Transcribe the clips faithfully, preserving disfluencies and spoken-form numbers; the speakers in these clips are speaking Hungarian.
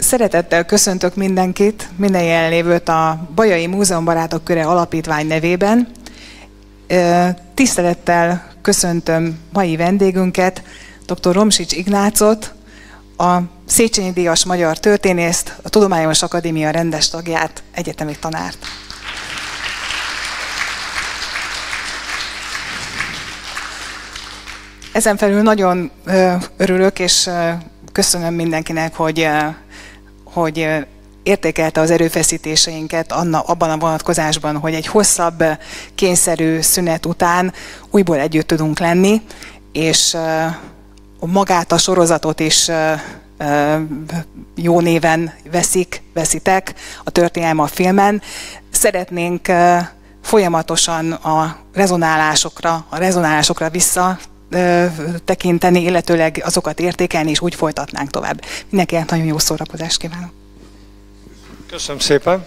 Szeretettel köszöntök mindenkit, minden jelenlévőt a Bajai Múzeumbarátok Köre Alapítvány nevében. Tisztelettel köszöntöm mai vendégünket, dr. Romsics Ignácot, a Széchenyi díjas magyar történészt, a Tudományos Akadémia rendes tagját, egyetemi tanárt. Ezen felül nagyon örülök, és köszönöm mindenkinek, hogy, hogy értékelte az erőfeszítéseinket abban a vonatkozásban, hogy egy hosszabb, kényszerű szünet után újból együtt tudunk lenni, és magát a sorozatot is jó néven veszik, veszitek, a történelem a filmen. Szeretnénk folyamatosan a rezonálásokra, a rezonálásokra vissza tekinteni, illetőleg azokat értékelni, és úgy folytatnánk tovább. Mindenkinek nagyon jó szórakozást kívánok. Köszönöm szépen.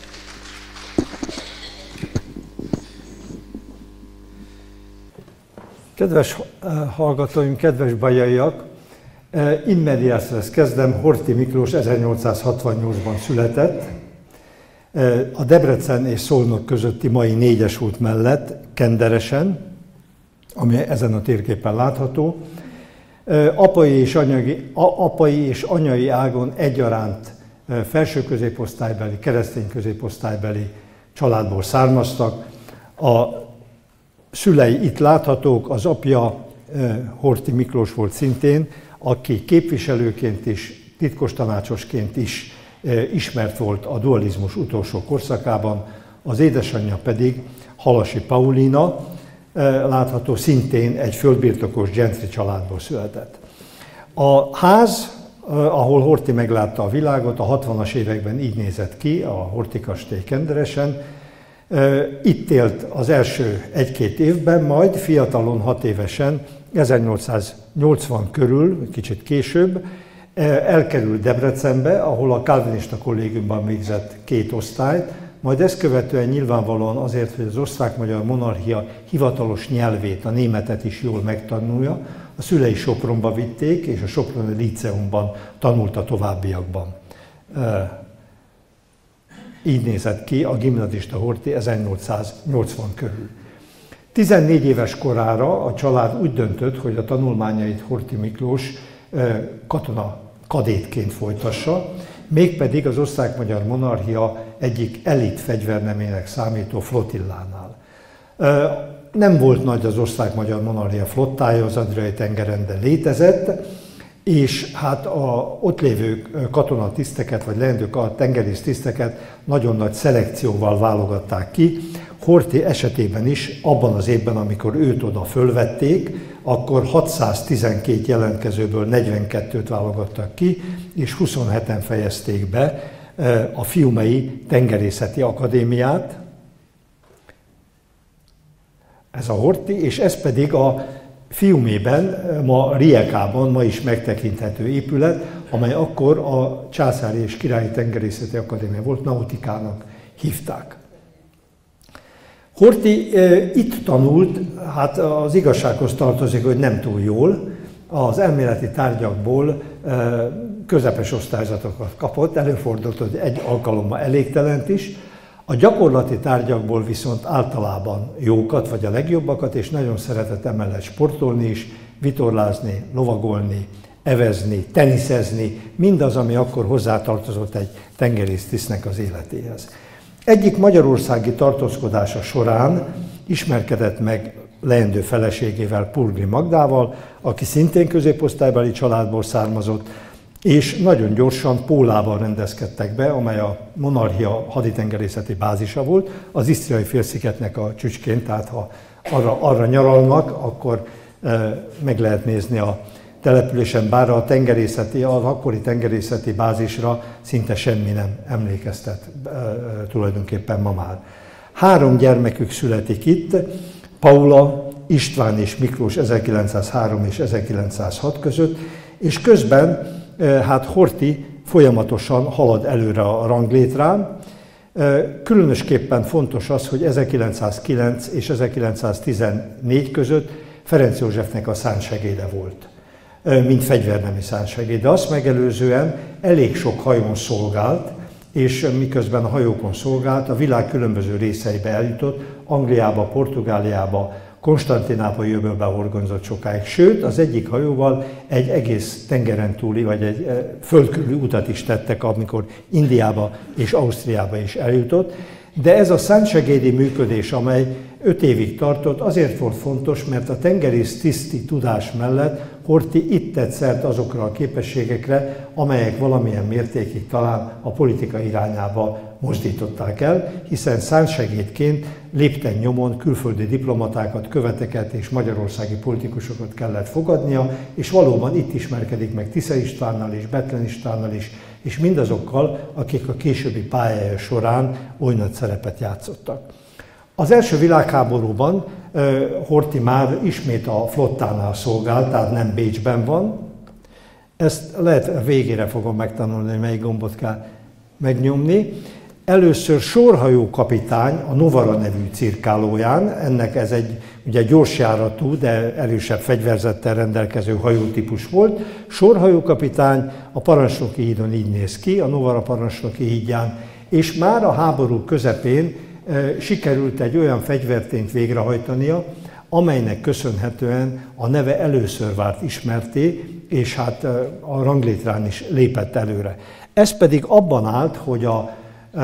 Kedves hallgatóim, kedves bajaiak, in medias res kezdem, Horthy Miklós ezernyolcszázhatvannyolcban született, a Debrecen és Szolnok közötti mai négyes út mellett, Kenderesen, ami ezen a térképen látható. Apai és, anyagi, apai és anyai ágon egyaránt felső középosztálybeli, keresztény középosztálybeli családból származtak. A szülei itt láthatók, az apja Horthy Miklós volt szintén, aki képviselőként is, titkos tanácsosként is ismert volt a dualizmus utolsó korszakában, az édesanyja pedig Halasi Paulina, látható, szintén egy földbirtokos gentry családból született. A ház, ahol Horthy meglátta a világot, a hatvanas években így nézett ki, a Horthy kastély Kenderesen. Itt élt az első egy-két évben, majd fiatalon, hat évesen, ezernyolcszáznyolcvan körül, kicsit később, elkerült Debrecenbe, ahol a kálvinista kollégiumban végzett két osztályt, majd ezt követően nyilvánvalóan azért, hogy az osztrák-magyar monarchia hivatalos nyelvét, a németet is jól megtanulja, a szülei Sopronba vitték, és a soproni líceumban tanult a továbbiakban. Így nézett ki a gimnazista Horthy ezernyolcszáznyolcvan körül. tizennégy éves korára a család úgy döntött, hogy a tanulmányait Horthy Miklós katona kadétként folytassa, mégpedig az osztrák-magyar monarchia egyik elit fegyvernemének számító flotillánál. Nem volt nagy az osztrák-magyar monarchia flottája az Adriai-tengeren, de létezett, és hát a ott lévő katonatiszteket, vagy leendő tengerész tiszteket nagyon nagy szelekcióval válogatták ki. Horthy esetében is, abban az évben, amikor őt oda fölvették, akkor hatszáztizenkét jelentkezőből negyvenkettőt válogattak ki, és huszonheten fejezték be a Fiumei Tengerészeti Akadémiát. Ez a Horthy, és ez pedig a Fiumében, ma Rijekában, ma is megtekinthető épület, amely akkor a Császári és Királyi Tengerészeti Akadémia volt, nautikának hívták. Horthy e, itt tanult, hát az igazsághoz tartozik, hogy nem túl jól, az elméleti tárgyakból e, közepes osztályzatokat kapott, előfordult, hogy egy alkalommal elégtelent is, a gyakorlati tárgyakból viszont általában jókat, vagy a legjobbakat, és nagyon szeretett emellett sportolni is, vitorlázni, lovagolni, evezni, teniszezni, mindaz, ami akkor hozzátartozott egy tengerésztisztnek az életéhez. Egyik magyarországi tartózkodása során ismerkedett meg leendő feleségével, Purgli Magdával, aki szintén középosztálybeli családból származott, és nagyon gyorsan Pólában rendezkedtek be, amely a monarchia haditengerészeti bázisa volt, az Isztriai félszigetnek a csücsként, tehát ha arra, arra nyaralnak, akkor e, meg lehet nézni a településen, bár a tengerészeti, az akkori tengerészeti bázisra szinte semmi nem emlékeztet e, e, tulajdonképpen ma már. Három gyermekük születik itt, Paula, István és Miklós ezerkilencszázhárom és ezerkilencszázhat között, és közben hát Horthy folyamatosan halad előre a ranglétrán. Különösképpen fontos az, hogy ezerkilencszázkilenc és ezerkilencszáztizennégy között Ferenc Józsefnek a szánsegéde volt. mint fegyvernemi szánsegéd. De azt megelőzően elég sok hajón szolgált, és miközben a hajókon szolgált, a világ különböző részeibe eljutott, Angliába, Portugáliába, Konstantinápolyi öbölbe horgonzott sokáig. Sőt, az egyik hajóval egy egész tengeren túli, vagy egy földkörüli utat is tettek, amikor Indiába és Ausztriába is eljutott. De ez a szántsegédi működés, amely öt évig tartott, azért volt fontos, mert a tengerész tiszti tudás mellett Horthy itt tett szert azokra a képességekre, amelyek valamilyen mértékig talán a politika irányába mozdították el, hiszen szántsegédként lépten nyomon külföldi diplomatákat, követeket és magyarországi politikusokat kellett fogadnia, és valóban itt ismerkedik meg Tisza Istvánnal és Bethlen Istvánnal is, és mindazokkal, akik a későbbi pályája során oly nagy szerepet játszottak. Az első világháborúban uh, Horthy már ismét a flottánál szolgált, tehát nem Bécsben van. Ezt lehet végére fogom megtanulni, hogy melyik gombot kell megnyomni. Először sorhajó kapitány a Novara nevű cirkálóján, ennek ez egy ugye gyorsjáratú, de erősebb fegyverzettel rendelkező hajótípus volt. Sorhajó kapitány a Parancsnoki hídon így néz ki, a Novara Parancsnoki hídján, és már a háború közepén e, sikerült egy olyan fegyvertényt végrehajtania, amelynek köszönhetően a neve először vált ismerté, és hát e, a ranglétrán is lépett előre. Ez pedig abban állt, hogy a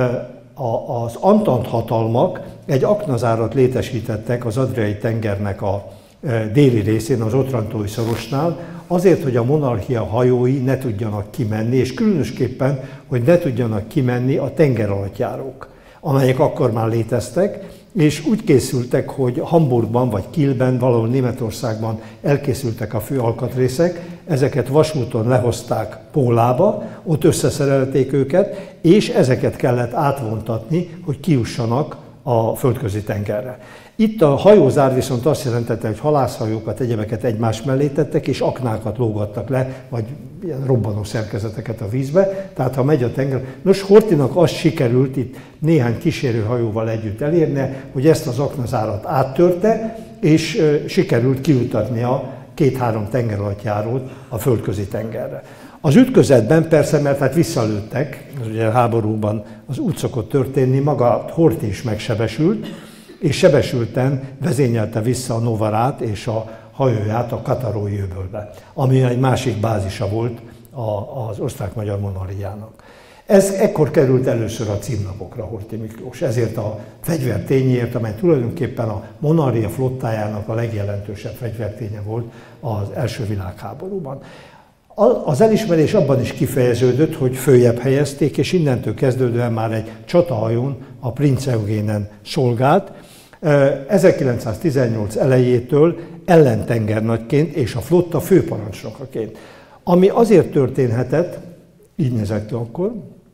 az Antant hatalmak egy aknazárat létesítettek az Adriai tengernek a déli részén, az Otrantói szorosnál, azért, hogy a monarchia hajói ne tudjanak kimenni, és különösképpen, hogy ne tudjanak kimenni a tengeralattjárók, amelyek akkor már léteztek, és úgy készültek, hogy Hamburgban vagy Kielben, valahol Németországban elkészültek a fő alkatrészek, ezeket vasúton lehozták Pólába, ott összeszerelték őket, és ezeket kellett átvontatni, hogy kijussanak a földközi tengerre. Itt a hajózár viszont azt jelentette, hogy halászhajókat, egyebeket egymás mellé tettek, és aknákat lógattak le, vagy ilyen robbanó szerkezeteket a vízbe, tehát ha megy a tenger. Nos, Horthynak az sikerült itt néhány kísérőhajóval együtt elérnie, hogy ezt az aknazárat áttörte, és sikerült kijutatnia két-három tengeralattjárót a földközi tengerre. Az ütközetben persze, mert hát visszalőttek, ugye a háborúban az úgy szokott történni, maga Horthy is megsebesült, és sebesülten vezényelte vissza a Novarát és a hajóját a Katarói öbölbe, ami egy másik bázisa volt az osztrák-magyar monarchiának. Ez ekkor került először a címlapokra Horthy Miklós, ezért a fegyvertényért, amely tulajdonképpen a monarchia flottájának a legjelentősebb fegyverténye volt az első világháborúban. Az elismerés abban is kifejeződött, hogy följebb helyezték, és innentől kezdődően már egy csatahajón, a Prinz Eugénen szolgált. ezerkilencszáztizennyolc elejétől ellentengernagyként és a flotta főparancsnokaként. Ami azért történhetett, így nézett ki akkor,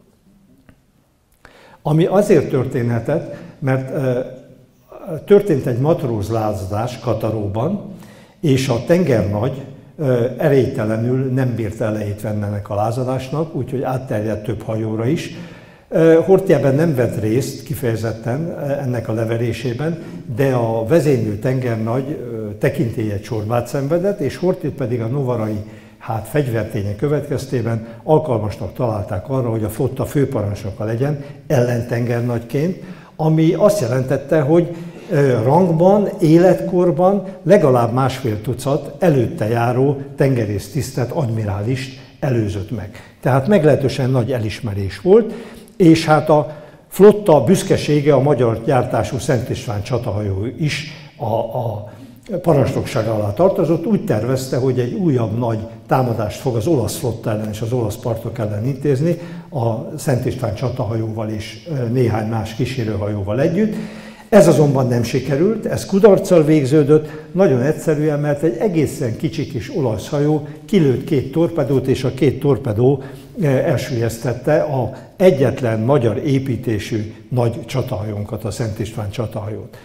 ami azért történhetett, mert történt egy matrózlázadás Kataróban, és a tengernagy erélytelenül nem bírt elejét venni ennek a lázadásnak, úgyhogy átterjedt több hajóra is. Horthy ebben nem vett részt kifejezetten ennek a leverésében, de a vezénylő tengernagy tekintélye csorbát szenvedett, és Horthyt pedig a novarai hát fegyvertények következtében alkalmasnak találták arra, hogy a flotta főparancsnoka legyen ellentengernagyként, ami azt jelentette, hogy rangban, életkorban legalább másfél tucat előtte járó tengerésztisztet, admirálist előzött meg. Tehát meglehetősen nagy elismerés volt, és hát a flotta büszkesége a magyar gyártású Szent István csatahajó is a, a parancsnokság alá tartozott, úgy tervezte, hogy egy újabb nagy támadást fog az olasz flotta ellen és az olasz partok ellen intézni, a Szent István csatahajóval és néhány más kísérőhajóval együtt. Ez azonban nem sikerült, ez kudarccal végződött, nagyon egyszerűen, mert egy egészen kicsi kis olasz hajó kilőtt két torpedót, és a két torpedó elsüllyesztette a egyetlen magyar építésű nagy csatahajónkat, a Szent István csatahajót.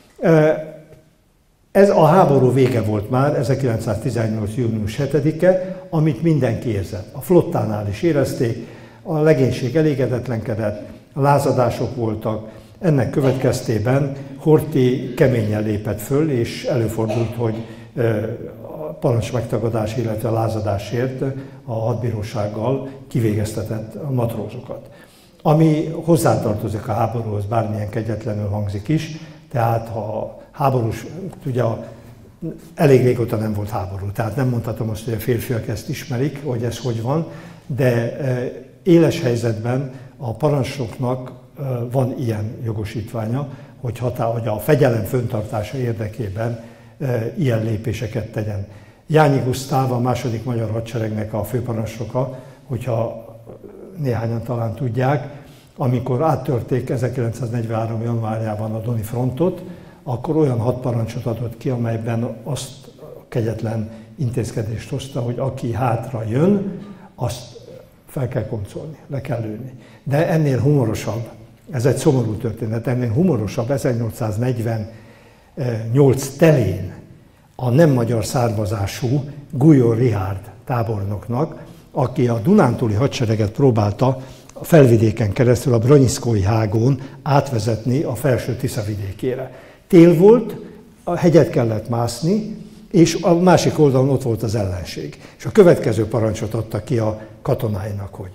Ez a háború vége volt már, ezerkilencszáztizennyolc. június hetedike, amit mindenki érzett. A flottánál is érezték, a legénység elégedetlenkedett, lázadások voltak. Ennek következtében Horthy keményen lépett föl, és előfordult, hogy parancs megtagadás, illetve a lázadásért a hadbírósággal kivégeztetett matrózokat. Ami hozzátartozik a háborúhoz, bármilyen kegyetlenül hangzik is, tehát ha háborús, ugye elég régóta nem volt háború, tehát nem mondhatom azt, hogy a férfiak ezt ismerik, hogy ez hogy van, de éles helyzetben a parancsnoknak van ilyen jogosítványa, hogy, hatá, hogy a fegyelem föntartása érdekében ilyen lépéseket tegyen. Jányi Gusztáv, a második magyar hadseregnek a főparancsnoka, hogyha néhányan talán tudják, amikor áttörték ezerkilencszáznegyvenhárom. januárjában a Doni frontot, akkor olyan hadparancsot adott ki, amelyben azt a kegyetlen intézkedést hozta, hogy aki hátra jön, azt fel kell koncolni, le kell lőni. De ennél humorosabb, ez egy szomorú történet, ennél humorosabb ezernyolcszáznegyvennyolc telén a nem magyar származású Gulyó Richárd tábornoknak, aki a dunántúli hadsereget próbálta a felvidéken keresztül a Branyiszkói hágón átvezetni a felső Tisza vidékére. Tél volt, a hegyet kellett mászni, és a másik oldalon ott volt az ellenség. És a következő parancsot adta ki a katonáinak, hogy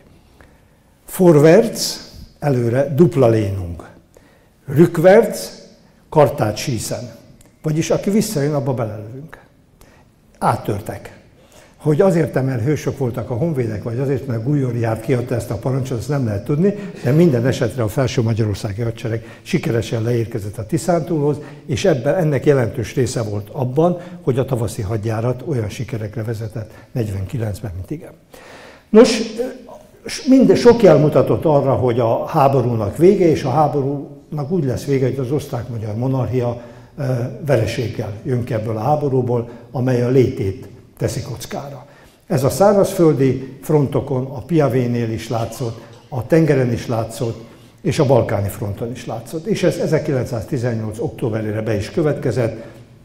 forwärts, előre, dupla lénung, rückwärts, kartát síszen. Vagyis aki visszajön, abba belelövünk. Áttörtek. Hogy azért, mert hősök voltak a honvédek, vagy azért, mert Gulyó Richárd kiadta ezt a parancsot, azt nem lehet tudni, de minden esetre a felső magyarországi hadsereg sikeresen leérkezett a Tiszántúlhoz, és ebben ennek jelentős része volt abban, hogy a tavaszi hadjárat olyan sikerekre vezetett negyvenkilencben, mint igen. Nos, minden sok jel mutatott arra, hogy a háborúnak vége, és a háborúnak úgy lesz vége, hogy az osztrák-magyar monarchia vereséggel jön ki ebből a háborúból, amely a létét teszi kockára. Ez a szárazföldi frontokon, a Piavénél is látszott, a tengeren is látszott, és a balkáni fronton is látszott. És ez ezerkilencszáztizennyolc. októberére be is következett.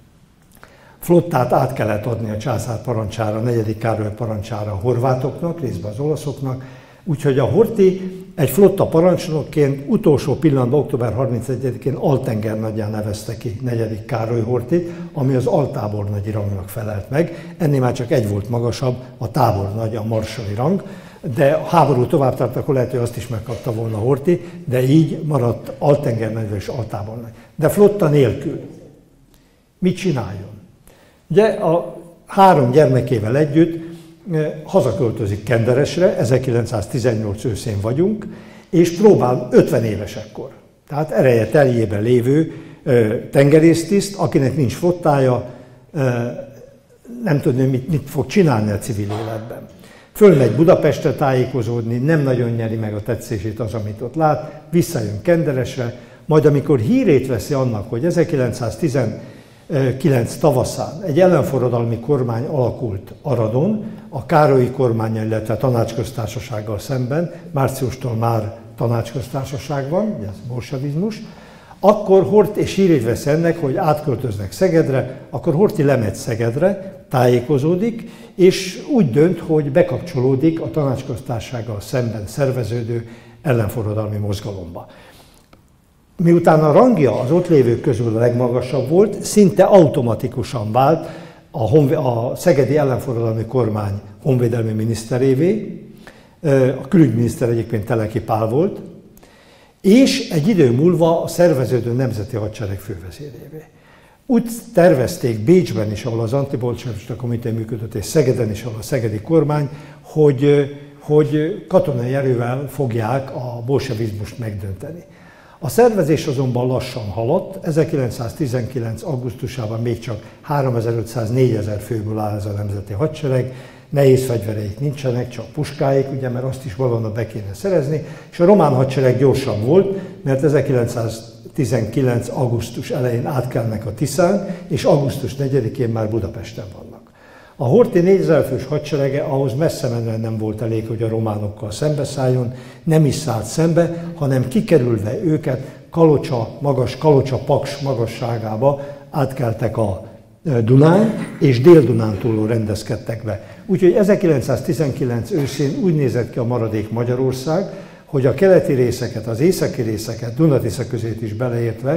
Flottát át kellett adni a császár parancsára, a negyedik Károly parancsára a horvátoknak, részben az olaszoknak, úgyhogy a Horthy egy flotta parancsnokként utolsó pillanatban, október harmincegyedikén altengernagyjá nevezte ki negyedik Károly Horthyt, ami az altábornagyi rangnak felelt meg. Ennél már csak egy volt magasabb, a tábornagy, a marsali rang, de a háború tovább tart, akkor lehet, hogy azt is megkapta volna Horthy, de így maradt altengernagy és altábornagy. De flotta nélkül mit csináljon? Ugye a három gyermekével együtt hazaköltözik Kenderesre, ezerkilencszáztizennyolc őszén vagyunk, és próbál ötven évesekkor, tehát ereje teljében lévő tengerésztiszt, akinek nincs flottája, nem tudni, mit, mit fog csinálni a civil életben. Fölmegy Budapestre tájékozódni, nem nagyon nyeri meg a tetszését az, amit ott lát, visszajön Kenderesre, majd amikor hírét veszi annak, hogy ezerkilencszáztizenkilenc tavaszán egy ellenforradalmi kormány alakult Aradon, a Károlyi kormánnyal, illetve a tanácsköztársasággal szemben, márciustól már tanácsköztársaság van, ez bolsevizmus, akkor Horthy, és hírét vesz ennek, hogy átköltöznek Szegedre, akkor Horthy lemegy Szegedre, tájékozódik, és úgy dönt, hogy bekapcsolódik a tanácsköztársasággal szemben szerveződő ellenforradalmi mozgalomba. Miután a rangja az ott lévők közül a legmagasabb volt, szinte automatikusan vált a, honve, a szegedi ellenforradalmi kormány honvédelmi miniszterévé, a külügyminiszter egyébként Teleki Pál volt, és egy idő múlva a szerveződő nemzeti hadsereg fővezérévé. Úgy tervezték Bécsben is, ahol az antibolsevista komité működött, és Szegeden is, ahol a szegedi kormány, hogy, hogy katonai erővel fogják a bolsevizmust megdönteni. A szervezés azonban lassan haladt, ezerkilencszáztizenkilenc. augusztusában még csak háromezer-ötszáz-négyezer főből áll ez a nemzeti hadsereg, nehéz fegyvereik nincsenek, csak puskáik, ugye, mert azt is valahonnan be kéne szerezni, és a román hadsereg gyorsan volt, mert ezerkilencszáztizenkilenc. augusztus elején átkelnek a Tiszán, és augusztus negyedikén már Budapesten vannak. A Horthy négyezer fős hadserege ahhoz messze menően nem volt elég, hogy a románokkal szembeszálljon, nem is szállt szembe, hanem kikerülve őket Kalocsa, magas, Kalocsa-Paks magasságába átkeltek a Dunán, és Dél-Dunántúlon rendezkedtek be. Úgyhogy ezerkilencszáztizenkilenc őszén úgy nézett ki a maradék Magyarország, hogy a keleti részeket, az északi részeket, Duna-Tisza közét is beleértve,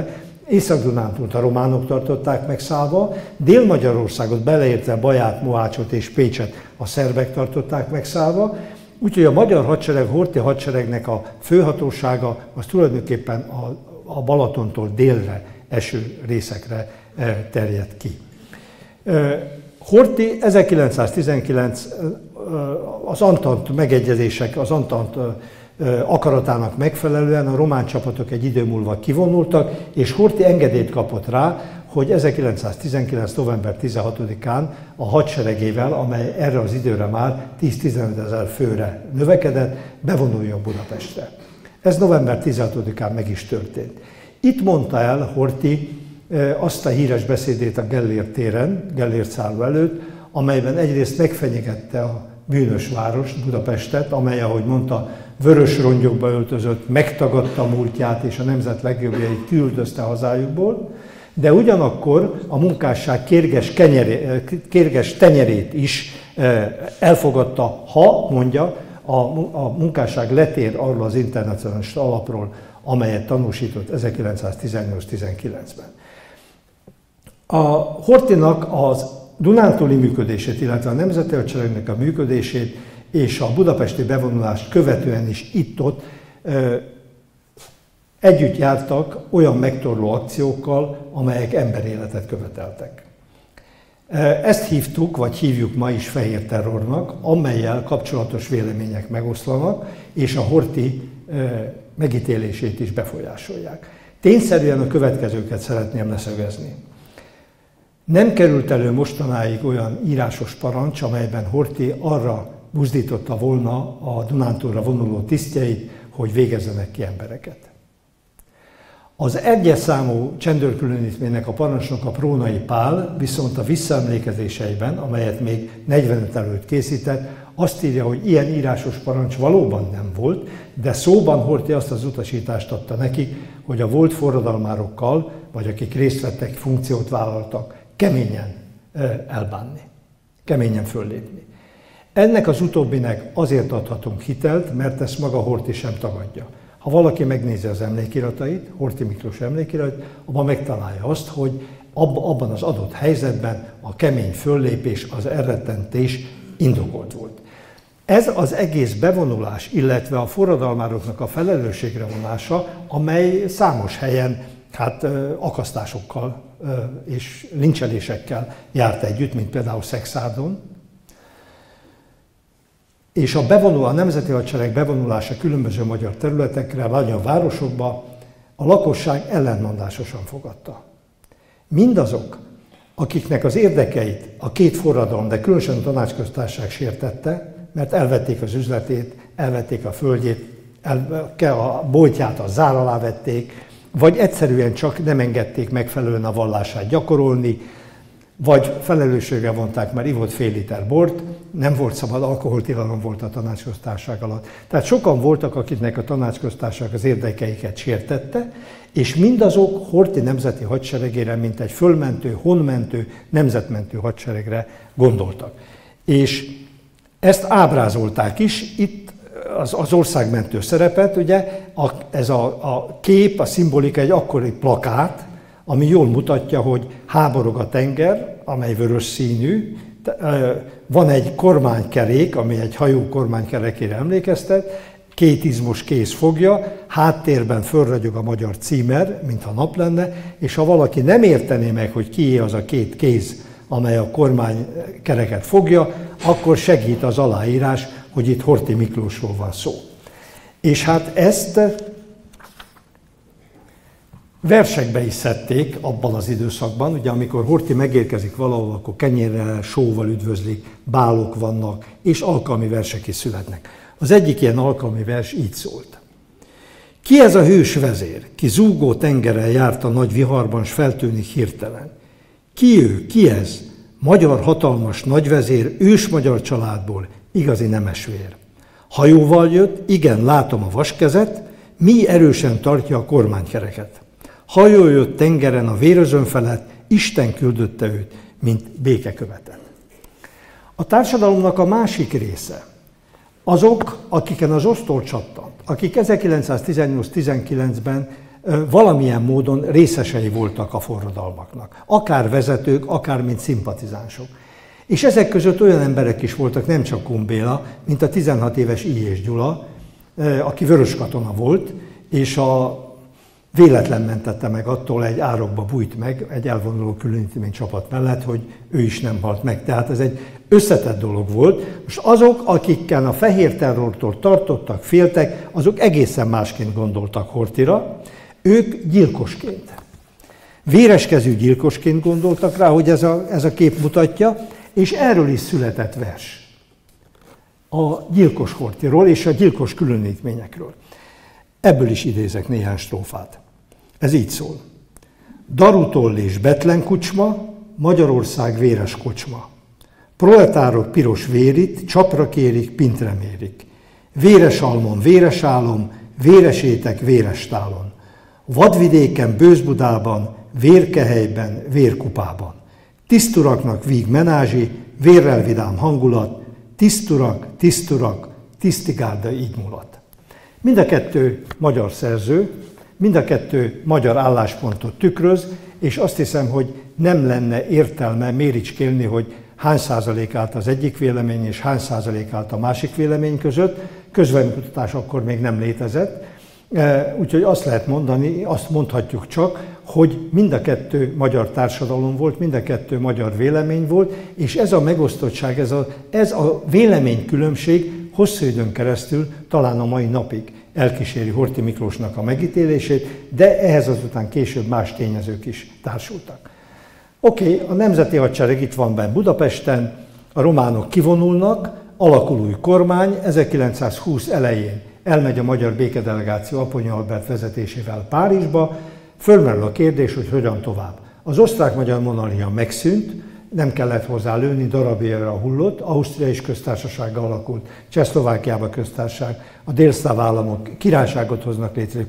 Észak-Dunántúlt a románok tartották megszállva, Dél-Magyarországot beleértve Baját, Mohácsot és Pécset a szerbek tartották megszállva, úgyhogy a magyar hadsereg, Horthy hadseregnek a főhatósága az tulajdonképpen a, a Balatontól délre eső részekre terjed ki. Horthy ezerkilencszáztizenkilenc az Antant megegyezések, az Antant akaratának megfelelően a román csapatok egy idő múlva kivonultak, és Horthy engedélyt kapott rá, hogy ezerkilencszáztizenkilenc november tizenhatodikán a hadseregével, amely erre az időre már tíz-tizenöt ezer főre növekedett, bevonuljon Budapestre. Ez november tizenhatodikán meg is történt. Itt mondta el Horthy azt a híres beszédét a Gellért téren, Gellért szálló előtt, amelyben egyrészt megfenyegette a bűnös várost, Budapestet, amely, ahogy mondta, vörös rongyokba öltözött, megtagadta a múltját és a nemzet legjobbjait kiüldözte hazájukból, de ugyanakkor a munkásság kérges, kenyeré, kérges tenyerét is elfogadta, ha, mondja, a, a munkásság letér arról az internacionális alapról, amelyet tanúsított ezerkilencszáztizennyolc-tizenkilencben. A Horthynak az dunántúli működését, illetve a Nemzeti Hadseregnek a működését és a budapesti bevonulást követően is itt-ott együtt jártak olyan megtorló akciókkal, amelyek emberéletet követeltek. Ezt hívtuk, vagy hívjuk ma is fehér terrornak, amellyel kapcsolatos vélemények megoszlanak, és a Horthy megítélését is befolyásolják. Tényszerűen a következőket szeretném leszögezni. Nem került elő mostanáig olyan írásos parancs, amelyben Horthy arra buzdította volna a Dunántúlra vonuló tisztjeit, hogy végezzenek ki embereket. Az egyes számú csendőrkülönítménynek a parancsnoka Prónai Pál viszont a visszaemlékezéseiben, amelyet még negyvenöt előtt készített, azt írja, hogy ilyen írásos parancs valóban nem volt, de szóban Horthy azt az utasítást adta neki, hogy a volt forradalmárokkal, vagy akik részt vettek, funkciót vállaltak, keményen elbánni, keményen föllépni. Ennek az utóbbinek azért adhatunk hitelt, mert ezt maga Horthy sem tagadja. Ha valaki megnézi az emlékiratait, Horthy Miklós emlékiratait, abban megtalálja azt, hogy abban az adott helyzetben a kemény föllépés, az elrettentés indokolt volt. Ez az egész bevonulás, illetve a forradalmároknak a felelősségre vonása, amely számos helyen hát, akasztásokkal és lincselésekkel járt együtt, mint például Szexárdon. És a, bevonul, a Nemzeti Hadsereg bevonulása különböző magyar területekre, vagy a városokba a lakosság ellentmondásosan fogadta. Mindazok, akiknek az érdekeit a két forradalom, de különösen a Tanácsköztársaság sértette, mert elvették az üzletét, elvették a földjét, a boltját a zár alá vették, vagy egyszerűen csak nem engedték megfelelően a vallását gyakorolni, vagy felelősségre vonták, mert ivott fél liter bort, nem volt szabad, alkoholtilalom volt a Tanácsköztársaság alatt. Tehát sokan voltak, akiknek a Tanácsköztársaság az érdekeiket sértette, és mindazok Horthy nemzeti hadseregére, mint egy fölmentő, honmentő, nemzetmentő hadseregre gondoltak. És ezt ábrázolták is, itt az, az országmentő szerepet, ugye a, ez a, a kép, a szimbolika egy akkori plakát, ami jól mutatja, hogy háborog a tenger, amely vörös színű, van egy kormánykerék, ami egy hajó kormánykerekére emlékeztet, két izmos kéz fogja, háttérben fölragyog a magyar címer, mintha nap lenne, és ha valaki nem értené meg, hogy kié az a két kéz, amely a kormánykereket fogja, akkor segít az aláírás, hogy itt Horthy Miklósról van szó. És hát ezt versekbe is szedték abban az időszakban, ugye amikor Horthy megérkezik valahol, akkor kenyérrel, sóval üdvözlik, bálok vannak, és alkalmi versek is születnek. Az egyik ilyen alkalmi vers így szólt. Ki ez a hős vezér, ki zúgó tengeren járt a nagy viharban, s feltűnik hirtelen? Ki ő, ki ez? Magyar hatalmas nagyvezér, ős magyar családból, igazi nemesvér. Hajóval jött, igen, látom a vaskezet, mi erősen tartja a kormánykereket. Hajó jött tengeren a vérözön felett, Isten küldötte őt, mint békekövetet. A társadalomnak a másik része, azok, akiken az osztól csattant, akik ezerkilencszáztizennyolc-tizenkilencben valamilyen módon részesei voltak a forradalmaknak. Akár vezetők, akár mint szimpatizánsok. És ezek között olyan emberek is voltak, nem csak Kun Béla, mint a tizenhat éves Illyés Gyula, aki vörös katona volt, és a véletlen mentette meg attól, egy árokba bújt meg egy elvonuló különítmény csapat mellett, hogy ő is nem halt meg. Tehát ez egy összetett dolog volt. Most azok, akikkel a fehér terrortól tartottak, féltek, azok egészen másként gondoltak Horthyra. Ők gyilkosként, véreskezű gyilkosként gondoltak rá, hogy ez a, ez a kép mutatja, és erről is született vers. A gyilkos Horthyról és a gyilkos különítményekről. Ebből is idézek néhány strófát. Ez így szól. Darutoll és Betlen kucsma, Magyarország véres kocsma. Proletárok piros vérit, csapra kérik, pintre mérik. Véres almon, véres álom, véresétek, véres tálon. Vadvidéken, Bőzbudában, vérkehelyben, vérkupában. Tiszturaknak víg menázsi, vérrel vidám hangulat, tiszturak, tiszturak, tisztigárda így mulat. Mind a kettő magyar szerző, mind a kettő magyar álláspontot tükröz, és azt hiszem, hogy nem lenne értelme méricskélni, hogy hány százalék állt az egyik vélemény, és hány százalék állt a másik vélemény között. Közvéleménykutatás akkor még nem létezett. Úgyhogy azt lehet mondani, azt mondhatjuk csak, hogy mind a kettő magyar társadalom volt, mind a kettő magyar vélemény volt, és ez a megosztottság, ez a, ez a véleménykülönbség hosszú időn keresztül, talán a mai napig elkíséri Horthy Miklósnak a megítélését, de ehhez azután később más tényezők is társultak. Oké, okay, a Nemzeti Hadsereg itt van benn Budapesten, a románok kivonulnak, alakul új kormány, ezerkilencszázhúsz elején elmegy a magyar békedelegáció Apponyi Albert vezetésével Párizsba, fölmerül a kérdés, hogy hogyan tovább. Az osztrák-magyar monarchia megszűnt, nem kellett hozzá lőni, darabjaira hullott, Ausztria is köztársasággal alakult, Csehszlovákiában köztársaság, a délszláv államok királyságot hoznak létre,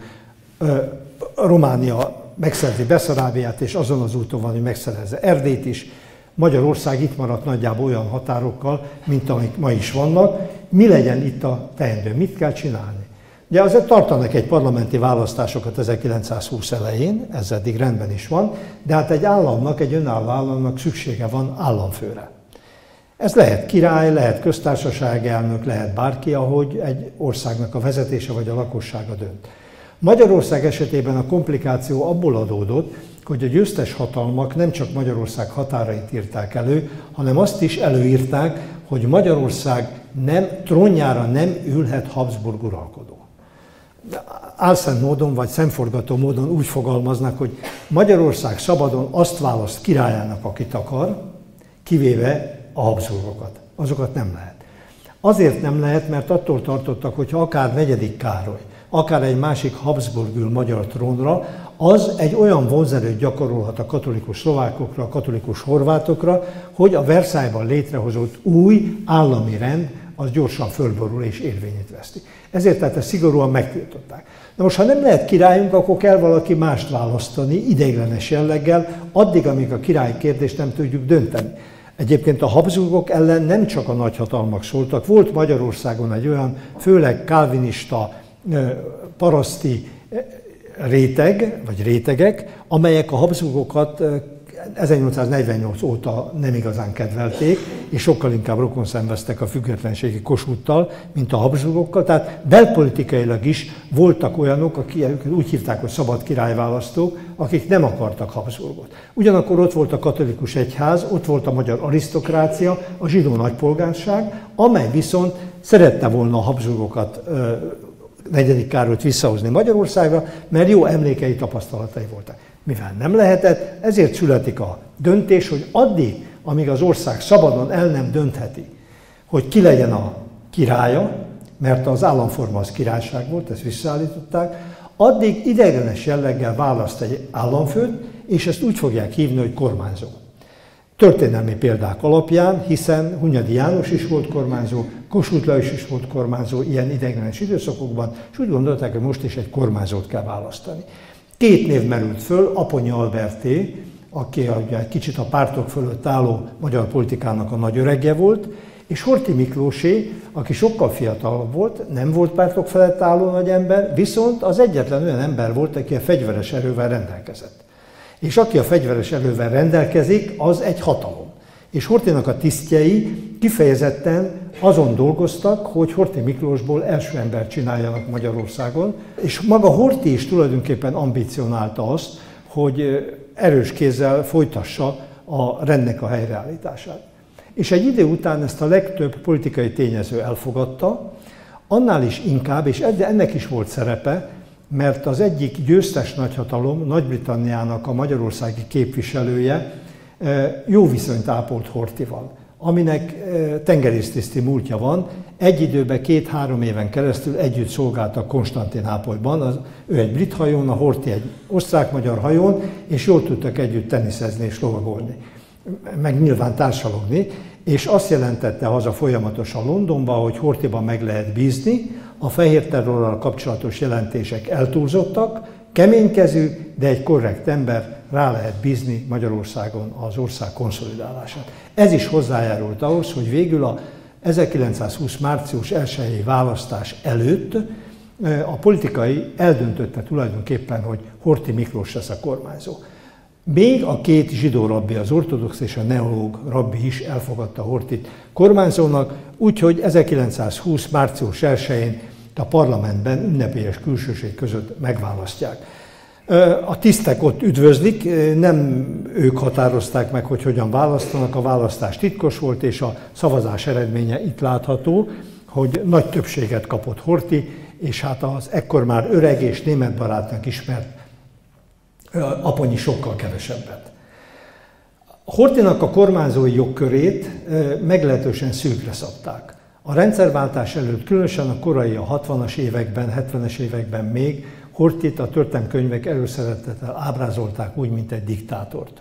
Románia megszerzi Beszarábiát, és azon az úton van, hogy megszerezze Erdélyt is. Magyarország itt maradt nagyjából olyan határokkal, mint amik ma is vannak. Mi legyen itt a teendő? Mit kell csinálni? Ugye azért tartanak egy parlamenti választásokat ezerkilencszázhúsz elején, ez eddig rendben is van, de hát egy államnak, egy önálló államnak szüksége van államfőre. Ez lehet király, lehet köztársasági elnök, lehet bárki, ahogy egy országnak a vezetése vagy a lakossága dönt. Magyarország esetében a komplikáció abból adódott, hogy a győztes hatalmak nem csak Magyarország határait írták elő, hanem azt is előírták, hogy Magyarország nem, trónjára nem ülhet Habsburg uralkodó. Álszent módon vagy szemforgató módon úgy fogalmaznak, hogy Magyarország szabadon azt választ királyának, akit akar, kivéve a Habsburgokat. Azokat nem lehet. Azért nem lehet, mert attól tartottak, hogy ha akár negyedik Károly, akár egy másik Habsburg ül magyar trónra, az egy olyan vonzerőt gyakorolhat a katolikus szlovákokra, a katolikus horvátokra, hogy a Versailles-ban létrehozott új állami rend az gyorsan fölborul és érvényét veszti. Ezért tehát ezt szigorúan megtiltották. Na most, ha nem lehet királyunk, akkor kell valaki mást választani, ideiglenes jelleggel, addig, amíg a király kérdést nem tudjuk dönteni. Egyébként a Habsburgok ellen nem csak a nagyhatalmak szóltak, volt Magyarországon egy olyan, főleg kálvinista, paraszti réteg, vagy rétegek, amelyek a Habsburgokat ezernyolcszáznegyvennyolc óta nem igazán kedvelték, és sokkal inkább rokon szenveztek a függetlenségi Kossuthtal, mint a Habsburgokkal. Tehát belpolitikailag is voltak olyanok, akik úgy hívták, hogy szabad királyválasztók, akik nem akartak Habsburgot. Ugyanakkor ott volt a katolikus egyház, ott volt a magyar arisztokrácia, a zsidó nagypolgárság, amely viszont szerette volna a Habsburgokat, negyedik Károlyt visszahozni Magyarországra, mert jó emlékei, tapasztalatai voltak. Mivel nem lehetett, ezért születik a döntés, hogy addig, amíg az ország szabadon el nem döntheti, hogy ki legyen a királya, mert az államforma az királyság volt, ezt visszaállították, addig ideiglenes jelleggel választ egy államfőt, és ezt úgy fogják hívni, hogy kormányzó. Történelmi példák alapján, hiszen Hunyadi János is volt kormányzó, Kossuth Lajos is volt kormányzó ilyen ideiglenes időszakokban, és úgy gondolták, hogy most is egy kormányzót kell választani. Két név merült föl, Apponyi Alberté, aki egy kicsit a pártok fölött álló magyar politikának a nagy öregje volt, És Horthy Miklósé, aki sokkal fiatalabb volt, nem volt pártok felett álló nagy ember, viszont az egyetlen olyan ember volt, aki a fegyveres erővel rendelkezett. És aki a fegyveres erővel rendelkezik, az egy hatalom. És Horthynak a tisztjei kifejezetten azon dolgoztak, hogy Horthy Miklósból első embert csináljanak Magyarországon, és maga Horthy is tulajdonképpen ambicionálta azt, hogy erős kézzel folytassa a rendnek a helyreállítását. És egy idő után ezt a legtöbb politikai tényező elfogadta, annál is inkább, és ennek is volt szerepe, mert az egyik győztes nagyhatalom, Nagy-Britanniának a magyarországi képviselője jó viszonyt ápolt Horthyval, aminek tengerésztiszti múltja van. Egy időben két-három éven keresztül együtt szolgáltak Konstantinápolyban, az, ő egy brit hajón, a Horthy egy osztrák-magyar hajón, és jól tudtak együtt teniszezni és lovagolni, meg nyilván társalogni, és azt jelentette haza folyamatosan Londonba, hogy Horthyban meg lehet bízni, a fehér terrorral kapcsolatos jelentések eltúlzottak, keménykezű, de egy korrekt ember, rá lehet bízni Magyarországon az ország konszolidálását. Ez is hozzájárult ahhoz, hogy végül a ezerkilencszázhúsz. március elsejei választás előtt a politikai eldöntötte tulajdonképpen, hogy Horthy Miklós lesz a kormányzó. Még a két zsidó rabbi, az ortodox és a neológ rabbi is elfogadta Horthyt kormányzónak, úgyhogy ezerkilencszázhúsz. március elsején a parlamentben ünnepélyes külsőség között megválasztják. A tisztek ott üdvözlik, nem ők határozták meg, hogy hogyan választanak, a választás titkos volt, és a szavazás eredménye itt látható, hogy nagy többséget kapott Horthy, és hát az ekkor már öreg és német barátnak ismert Aponyi sokkal kevesebbet. Horthynak a kormányzói jogkörét meglehetősen szűkre szabták. A rendszerváltás előtt, különösen a korai, a hatvanas években, hetvenes években még Horthyt a történelemkönyvek előszeretettel ábrázolták úgy, mint egy diktátort.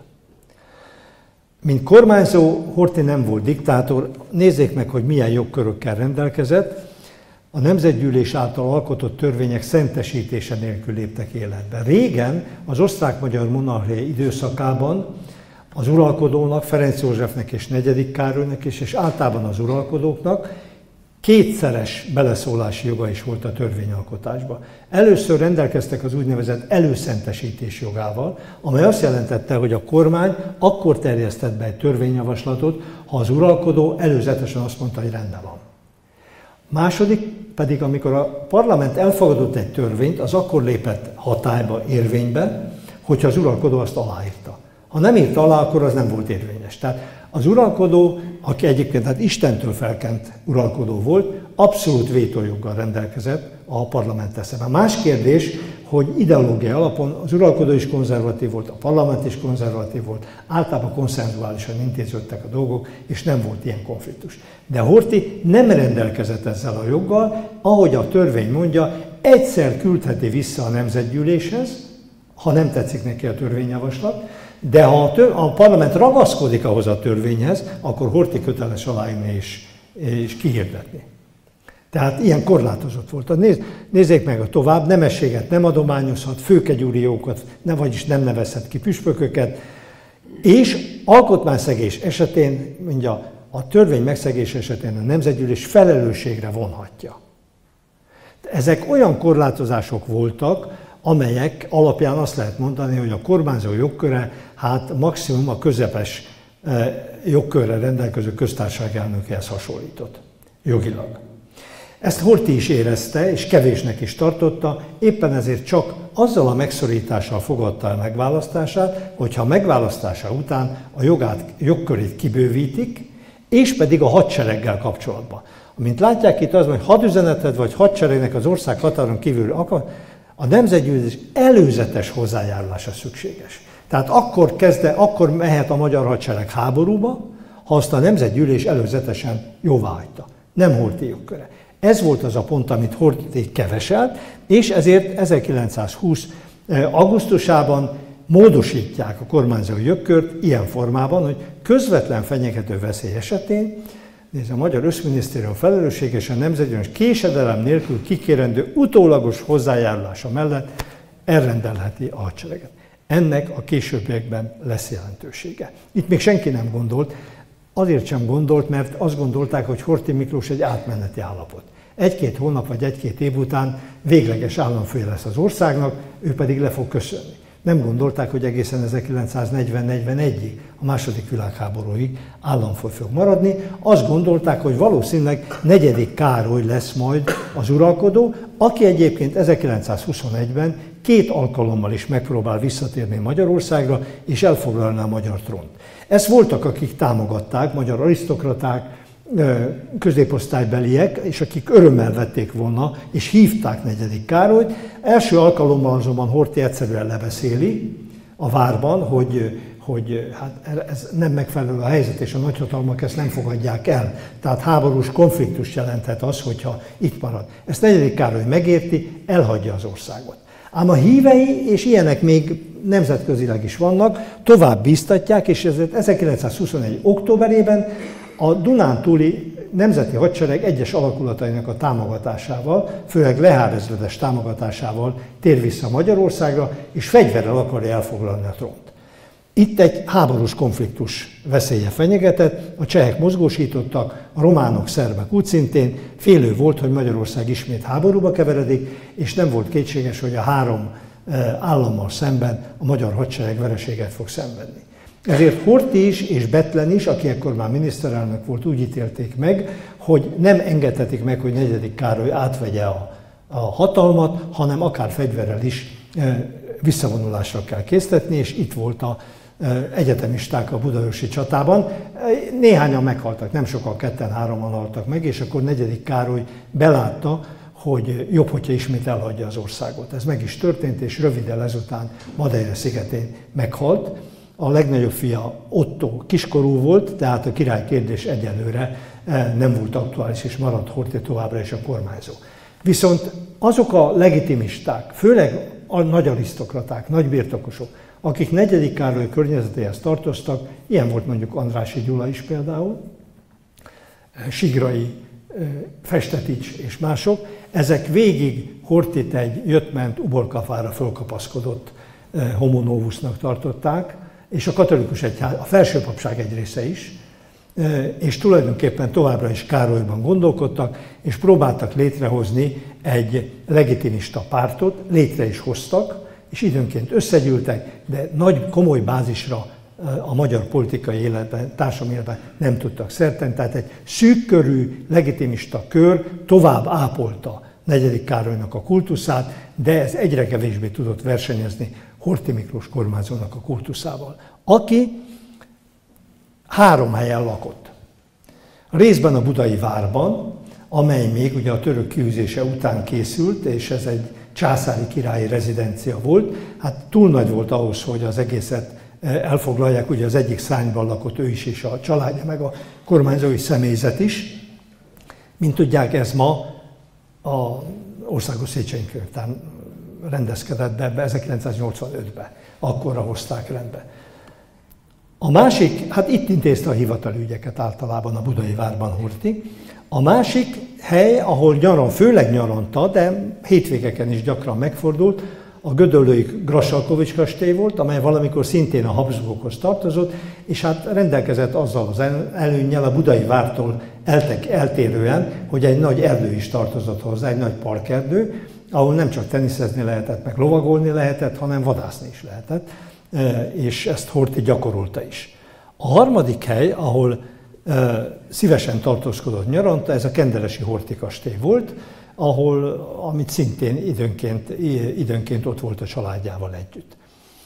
Mint kormányzó, Horthy nem volt diktátor, nézzék meg, hogy milyen jogkörökkel rendelkezett. A Nemzetgyűlés által alkotott törvények szentesítése nélkül léptek életbe. Régen, az osztrák-magyar monarchia időszakában az uralkodónak, Ferenc Józsefnek és negyedik Károlynak is, és általában az uralkodóknak kétszeres beleszólási joga is volt a törvényalkotásban. Először rendelkeztek az úgynevezett előszentesítés jogával, amely azt jelentette, hogy a kormány akkor terjesztett be egy törvényjavaslatot, ha az uralkodó előzetesen azt mondta, hogy rendben van. Második pedig, amikor a parlament elfogadott egy törvényt, az akkor lépett hatályba, érvénybe, hogyha az uralkodó azt aláírta. Ha nem írta alá, akkor az nem volt érvényes. Tehát az uralkodó, aki egyébként hát Istentől felkent uralkodó volt, abszolút vétójoggal rendelkezett a parlament eszemben. Más kérdés, hogy ideológiai alapon az uralkodó is konzervatív volt, a parlament is konzervatív volt, általában konszenzuálisan intéződtek a dolgok, és nem volt ilyen konfliktus. De Horthy nem rendelkezett ezzel a joggal, ahogy a törvény mondja, egyszer küldheti vissza a Nemzetgyűléshez, ha nem tetszik neki a törvényjavaslat, de ha a, tör, a parlament ragaszkodik ahhoz a törvényhez, akkor Horthy köteles aláírni és, és kihirdetni. Tehát ilyen korlátozott volt. Nézz, nézzék meg a tovább, nemességet nem adományozhat, főkegyúriókat, ne, vagyis nem nevezhet ki püspököket, és alkotmányszegés esetén, mondja, a törvény megszegés esetén a Nemzetgyűlés felelősségre vonhatja. Ezek olyan korlátozások voltak, amelyek alapján azt lehet mondani, hogy a kormányzó jogköre hát maximum a közepes jogkörre rendelkező köztársaság elnökéhez hasonlított jogilag. Ezt Horthy is érezte, és kevésnek is tartotta, éppen ezért csak azzal a megszorítással fogadta el megválasztását, hogyha a megválasztása után a jogát, jogkörét kibővítik, és pedig a hadsereggel kapcsolatban. Amint látják itt az, hogy hadüzeneted vagy hadseregnek az ország határon kívül akar, a Nemzetgyűlés előzetes hozzájárulása szükséges. Tehát akkor kezde, akkor mehet a magyar hadsereg háborúba, ha azt a Nemzetgyűlés előzetesen jóváhagyta. Nem Horthy jogköre. Ez volt az a pont, amit Horthy keveselt, és ezért ezerkilencszázhúsz. augusztusában módosítják a kormányzói jogkört ilyen formában, hogy közvetlen fenyegető veszély esetén nézd, a magyar összminisztérium felelősséges a Nemzetgyűlés késedelem nélkül kikérendő utólagos hozzájárulása mellett elrendelheti a hadsereget. Ennek a későbbiekben lesz jelentősége. Itt még senki nem gondolt, azért sem gondolt, mert azt gondolták, hogy Horthy Miklós egy átmeneti állapot. Egy-két hónap vagy egy-két év után végleges államfője lesz az országnak, ő pedig le fog köszönni. Nem gondolták, hogy egészen ezerkilencszáznegyven-negyvenegyig, a második világháborúig államfő fog maradni. Azt gondolták, hogy valószínűleg negyedik Károly lesz majd az uralkodó, aki egyébként ezerkilencszázhuszonegyben két alkalommal is megpróbál visszatérni Magyarországra, és elfoglalni a magyar trónt. Ezt voltak, akik támogatták, magyar arisztokraták, középosztálybeliek, és akik örömmel vették volna, és hívták negyedik Károlyt. Első alkalommal azonban Horthy egyszerűen lebeszéli a várban, hogy, hogy hát ez nem megfelelő a helyzet, és a nagyhatalmak ezt nem fogadják el. Tehát háborús konfliktus jelenthet az, hogyha itt marad. Ezt negyedik Károly megérti, elhagyja az országot. Ám a hívei, és ilyenek még nemzetközileg is vannak, tovább bíztatják, és ezért ezerkilencszázhuszonegy októberében a Dunántúli Nemzeti Hadsereg egyes alakulatainak a támogatásával, főleg Lehár ezredes támogatásával tér vissza Magyarországra, és fegyverrel akarja elfoglalni a trónt. Itt egy háborús konfliktus veszélye fenyegetett, a csehek mozgósítottak, a románok, szerbek úgy szintén, félő volt, hogy Magyarország ismét háborúba keveredik, és nem volt kétséges, hogy a három állammal szemben a magyar hadsereg vereséget fog szenvedni. Ezért Horthy is és Bethlen is, aki ekkor már miniszterelnök volt, úgy ítélték meg, hogy nem engedhetik meg, hogy negyedik Károly átvegye a, a hatalmat, hanem akár fegyverrel is e, visszavonulásra kell késztetni, és itt volt a e, egyetemisták a budaörsi csatában. Néhányan meghaltak, nem sokan, ketten-hároman haltak meg, és akkor negyedik Károly belátta, hogy jobb, hogyha ismét elhagyja az országot. Ez meg is történt, és röviddel ezután Madeira szigetén meghalt. A legnagyobb fia Otto kiskorú volt, tehát a király kérdés egyelőre nem volt aktuális, és maradt Horthy továbbra is a kormányzó. Viszont azok a legitimisták, főleg a nagy arisztokraták, nagy birtokosok, akik negyedik Károly környezetéhez tartoztak, ilyen volt mondjuk Andrássy Gyula is például, Sigrai, Festetics és mások, ezek végig Horthyt egy jött-ment uborkafára fölkapaszkodott homo novusnak tartották, és a katolikus egyház, a felsőpapság egy része is, és tulajdonképpen továbbra is Károlyban gondolkodtak, és próbáltak létrehozni egy legitimista pártot, létre is hoztak, és időnként összegyűltek, de nagy, komoly bázisra a magyar politikai életben, társadalmi életben nem tudtak szert tenni, tehát egy szűkkörű legitimista kör tovább ápolta negyedik Károlynak a kultuszát, de ez egyre kevésbé tudott versenyezni Horthy Miklós kormányzónak a kultuszával, aki három helyen lakott. Részben a budai várban, amely még ugye a török kiűzése után készült, és ez egy császári királyi rezidencia volt. Hát túl nagy volt ahhoz, hogy az egészet elfoglalják, ugye az egyik szárnyban lakott ő is, és a családja, meg a kormányzói személyzet is. Mint tudják, ez ma a Országos Széchenyi Könyvtár rendezkedett be ebbe ezerkilencszáznyolcvanötben, akkorra hozták rendbe. A másik, hát itt intézte a hivatali ügyeket általában a budai várban Horthy. A másik hely, ahol nyaran, főleg nyaranta, de hétvégeken is gyakran megfordult, a gödöllői Grassalkovich kastély volt, amely valamikor szintén a Habsburgokhoz tartozott, és hát rendelkezett azzal az előnnyel a budai vártól eltek, eltérően, hogy egy nagy erdő is tartozott hozzá, egy nagy parkerdő, ahol nem csak teniszezni lehetett, meg lovagolni lehetett, hanem vadászni is lehetett, és ezt Horthy gyakorolta is. A harmadik hely, ahol szívesen tartózkodott nyaranta, ez a kenderesi Horthy kastély volt, ahol, amit szintén időnként, időnként ott volt a családjával együtt.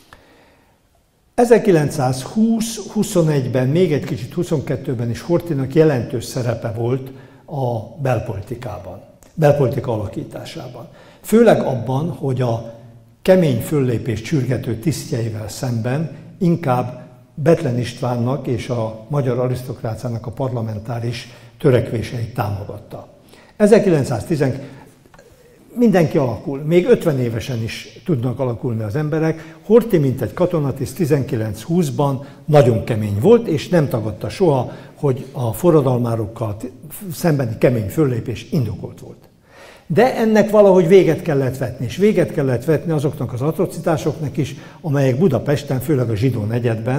ezerkilencszázhúsz-huszonegyben, még egy kicsit huszonkettőben is Horthynak jelentős szerepe volt a belpolitikában, belpolitika alakításában. Főleg abban, hogy a kemény föllépés csürgető tisztjeivel szemben inkább Bethlen Istvánnak és a magyar arisztokráciának a parlamentáris törekvéseit támogatta. ezerkilencszáztíz mindenki alakul, még ötven évesen is tudnak alakulni az emberek. Horthy, mint egy katonatiszt tizenkilenc-húszban nagyon kemény volt, és nem tagadta soha, hogy a forradalmárokkal szembeni kemény föllépés indokolt volt. De ennek valahogy véget kellett vetni, és véget kellett vetni azoknak az atrocitásoknak is, amelyek Budapesten, főleg a zsidó negyedben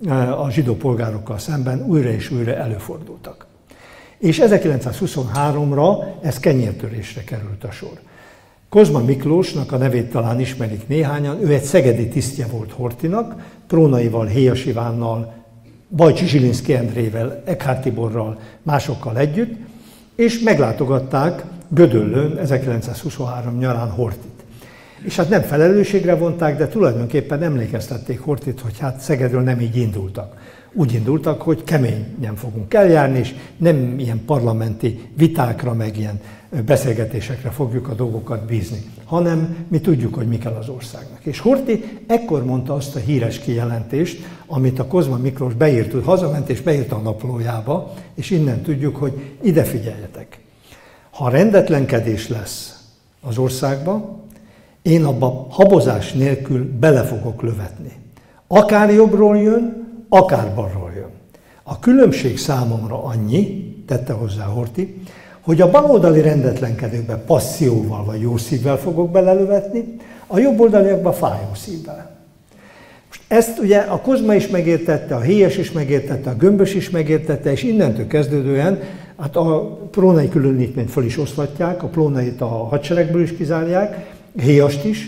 a zsidó polgárokkal szemben újra és újra előfordultak. És ezerkilencszázhuszonháromra ez kenyértörésre került a sor. Kozma Miklósnak a nevét talán ismerik néhányan, ő egy szegedi tisztje volt Horthynak, Prónaival, Héjas Ivánnal, Bajcsi Zsilinszky Endrével, Eckhart Tiborral, másokkal együtt, és meglátogatták Gödöllőn ezerkilencszázhuszonhárom nyarán Horthyt. És hát nem felelősségre vonták, de tulajdonképpen emlékeztették Horthyt, hogy hát Szegedről nem így indultak. Úgy indultak, hogy keményen fogunk eljárni, és nem ilyen parlamenti vitákra, meg ilyen beszélgetésekre fogjuk a dolgokat bízni, hanem mi tudjuk, hogy mi kell az országnak. És Horthy ekkor mondta azt a híres kijelentést, amit a Kozma Miklós beírt, hazament és beírta a naplójába, és innen tudjuk, hogy ide figyeljetek. Ha rendetlenkedés lesz az országban, én abba habozás nélkül bele fogok lövetni. Akár jobbról jön, akár balról jön. A különbség számomra annyi, tette hozzá Horthy, hogy a baloldali rendetlenkedőkbe passzióval vagy jó szívvel fogok belelövetni, a jobboldaliakba fájó szívvel. Most ezt ugye a Kozma is megértette, a Héjas is megértette, a Gömbös is megértette, és innentől kezdődően hát a prónai különítményt föl is oszlatják, a prónait a hadseregből is kizárják, Héjast is,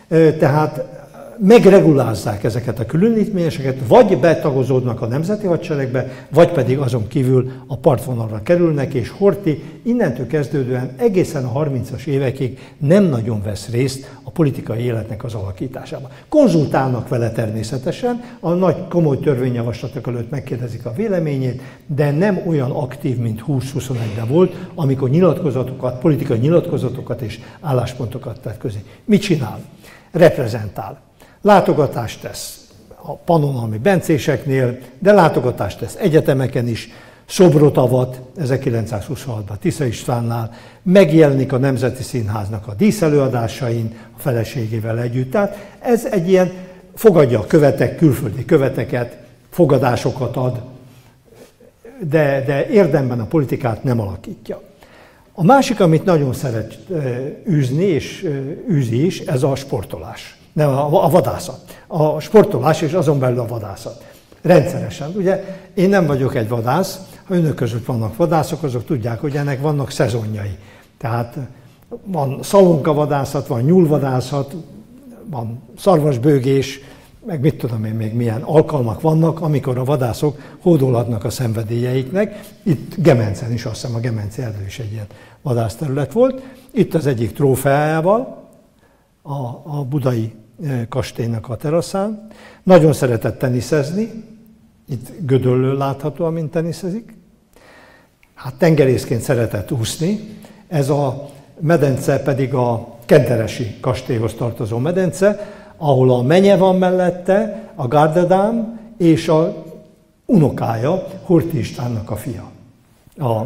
tehát megregulázzák ezeket a különítményeseket, vagy betagozódnak a nemzeti hadseregbe, vagy pedig azon kívül a partvonalra kerülnek, és Horthy innentől kezdődően egészen a harmincas évekig nem nagyon vesz részt a politikai életnek az alakításában. Konzultálnak vele természetesen, a nagy komoly törvényjavaslatok előtt megkérdezik a véleményét, de nem olyan aktív, mint húsz-huszonegyben volt, amikor nyilatkozatokat, politikai nyilatkozatokat és álláspontokat tett közé. Mit csinál? Reprezentál. Látogatást tesz a pannonhalmi bencéseknél, de látogatást tesz egyetemeken is, szobrot avat ezerkilencszázhuszonhatban Tisza Istvánnál, megjelenik a Nemzeti Színháznak a díszelőadásain a feleségével együtt. Tehát ez egy ilyen, fogadja a követek, külföldi követeket, fogadásokat ad, de, de érdemben a politikát nem alakítja. A másik, amit nagyon szeret űzni, és űzi is, ez a sportolás. Nem, a, a vadászat. A sportolás és azon belül a vadászat. Rendszeresen. Ugye én nem vagyok egy vadász, ha önök között vannak vadászok, azok tudják, hogy ennek vannak szezonjai. Tehát van szalonkavadászat, van nyúlvadászat, van szarvasbőgés, meg mit tudom én még milyen alkalmak vannak, amikor a vadászok hódolhatnak a szenvedélyeiknek. Itt Gemencen is, azt hiszem a Gemenci erdő is egy ilyen vadászterület volt. Itt az egyik trófeájával, a, a budai kastélynak a teraszán. Nagyon szeretett teniszezni, itt Gödöllőn látható, amint teniszezik. Hát tengerészként szeretett úszni, ez a medence pedig a Kenteresi kastélyhoz tartozó medence, ahol a menye van mellette, a Gárdedám és a unokája, Horthy Istvánnak a fia. A,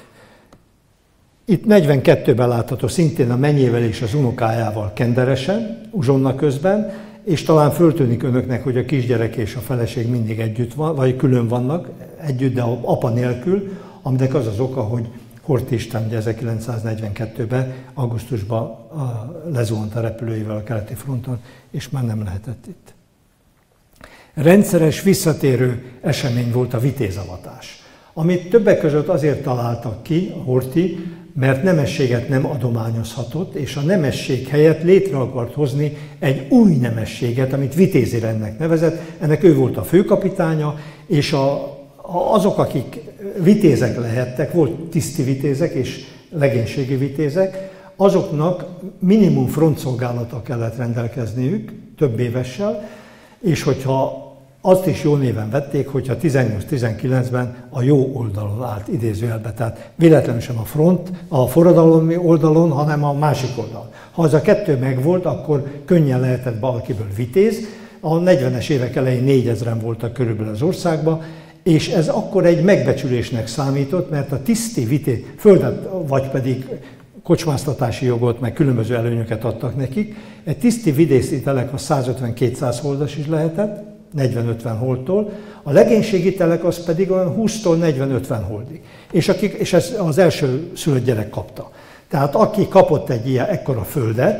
itt negyvenkettőben látható szintén a menyével és az unokájával Kenderesen, uzsonna közben, és talán föltűnik önöknek, hogy a kisgyerek és a feleség mindig együtt van, vagy külön vannak együtt, de apa nélkül, aminek az az oka, hogy Horthy István ezerkilencszáznegyvenkettőben augusztusban lezuhant a repülőjével a keleti fronton, és már nem lehetett itt. Rendszeres, visszatérő esemény volt a vitézavatás, amit többek között azért találtak ki a Horthy, mert nemességet nem adományozhatott, és a nemesség helyett létre akart hozni egy új nemességet, amit vitézi rendnek nevezett. Ennek ő volt a főkapitánya, és a, azok, akik vitézek lehettek, volt tiszti vitézek és legénységi vitézek, azoknak minimum frontszolgálata kellett rendelkezniük, több évessel, és hogyha azt is jó néven vették, hogyha tizennyolc-tizenkilencben a jó oldalon állt, idézőjelbe, tehát véletlenül sem a front, a forradalmi oldalon, hanem a másik oldalon. Ha az a kettő megvolt, akkor könnyen lehetett valakiből vitéz. A negyvenes évek elején négyezren voltak körülbelül az országban, és ez akkor egy megbecsülésnek számított, mert a tiszti vitéz, földet vagy pedig kocsmáztatási jogot, meg különböző előnyöket adtak nekik. Egy tiszti vidészi telek a százötven-kétszáz holdas is lehetett, negyven-ötven holdtól, a legénységi telek az pedig olyan húsztól negyven-ötven holdig. És, akik, és ez az első szülött gyerek kapta. Tehát aki kapott egy ilyen ekkora földet,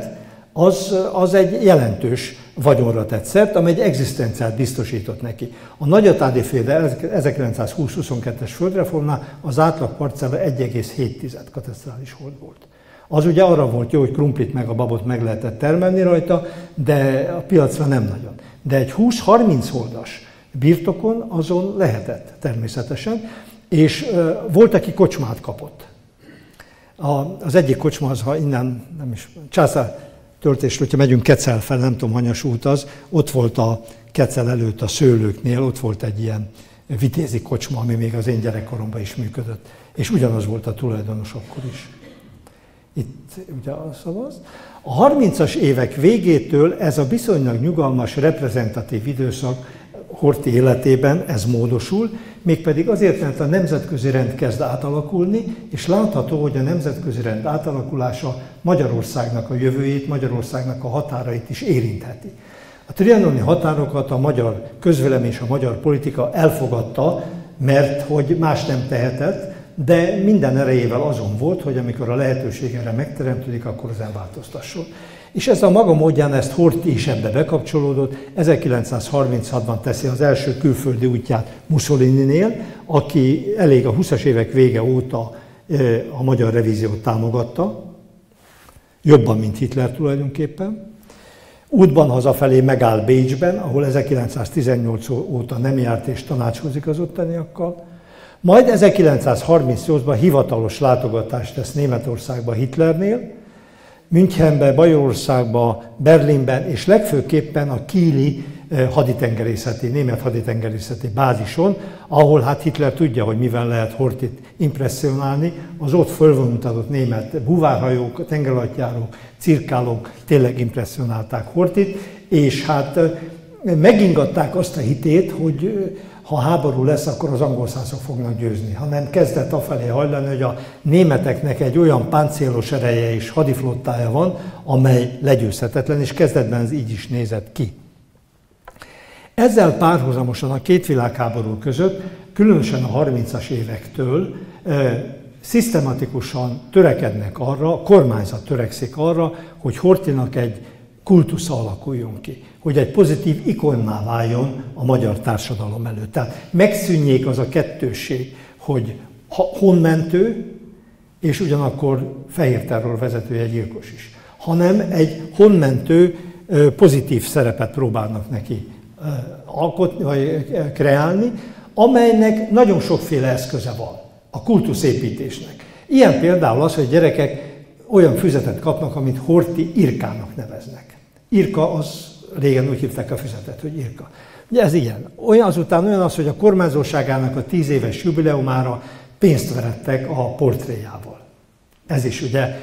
az, az egy jelentős vagyonra tett szert, amely egy egzisztenciát biztosított neki. A nagyatádi féle ezerkilencszázhúsz-huszonkettes földreformnál az átlag parcella egy egész hét katasztrális hold volt. Az ugye arra volt jó, hogy krumplit meg a babot meg lehetett termelni rajta, de a piacra nem nagyon. De egy húsz-harminc holdas birtokon azon lehetett természetesen, és uh, volt, aki kocsmát kapott. A, az egyik kocsma az, ha innen, nem is, Császár töltésről, hogyha megyünk Kecel fel, nem tudom, hanyas út az, ott volt a Kecel előtt a szőlőknél, ott volt egy ilyen vitézi kocsma, ami még az én gyerekkoromban is működött, és ugyanaz volt a tulajdonos akkor is. Itt ugye a szavaz. A harmincas évek végétől ez a viszonylag nyugalmas, reprezentatív időszak Horthy életében ez módosul, mégpedig azért, mert a nemzetközi rend kezd átalakulni, és látható, hogy a nemzetközi rend átalakulása Magyarországnak a jövőjét, Magyarországnak a határait is érintheti. A trianoni határokat a magyar közvélemény és a magyar politika elfogadta, mert hogy más nem tehetett, de minden erejével azon volt, hogy amikor a lehetőség erre megteremtődik, akkor az elváltoztasson. És ez a maga módján ezt Horthy is ebbe bekapcsolódott, ezerkilencszázharminchatban teszi az első külföldi útját Mussolininél, aki elég a húszas évek vége óta a magyar revíziót támogatta, jobban, mint Hitler tulajdonképpen. Útban hazafelé megáll Bécsben, ahol ezerkilencszáztizennyolc óta nem járt és tanácskozik az ottaniakkal. Majd ezerkilencszázharmincnyolcban hivatalos látogatást tesz Németországba Hitlernél, Münchenbe, Bajorországba, Berlinben és legfőképpen a kieli haditengerészeti, német haditengerészeti bázison, ahol hát Hitler tudja, hogy mivel lehet Horthyt impresszionálni, az ott fölvonultatott német búvárhajók, tengeralattjárók, cirkálók tényleg impresszionálták Horthyt, és hát megingatták azt a hitét, hogy ha háború lesz, akkor az angol szászok fognak győzni, hanem kezdett afelé hajlani, hogy a németeknek egy olyan páncélos ereje és hadiflottája van, amely legyőzhetetlen, és kezdetben ez így is nézett ki. Ezzel párhuzamosan a két világháború között, különösen a harmincas évektől e, szisztematikusan törekednek arra, a kormányzat törekszik arra, hogy Horthynak egy kultusza alakuljon ki, hogy egy pozitív ikonná váljon a magyar társadalom előtt. Tehát megszűnjék az a kettősség, hogy honmentő, és ugyanakkor fehér terror vezetője, gyilkos is, hanem egy honmentő pozitív szerepet próbálnak neki alkotni, vagy kreálni, amelynek nagyon sokféle eszköze van a kultuszépítésnek. Ilyen például az, hogy gyerekek olyan füzetet kapnak, amit Horthy Irkának neveznek. Irka, az régen úgy hívták a füzetet, hogy Irka. Ugye ez ilyen. Olyan azután olyan az, hogy a kormányzóságának a tíz éves jubileumára pénzt verettek a portréjával. Ez is ugye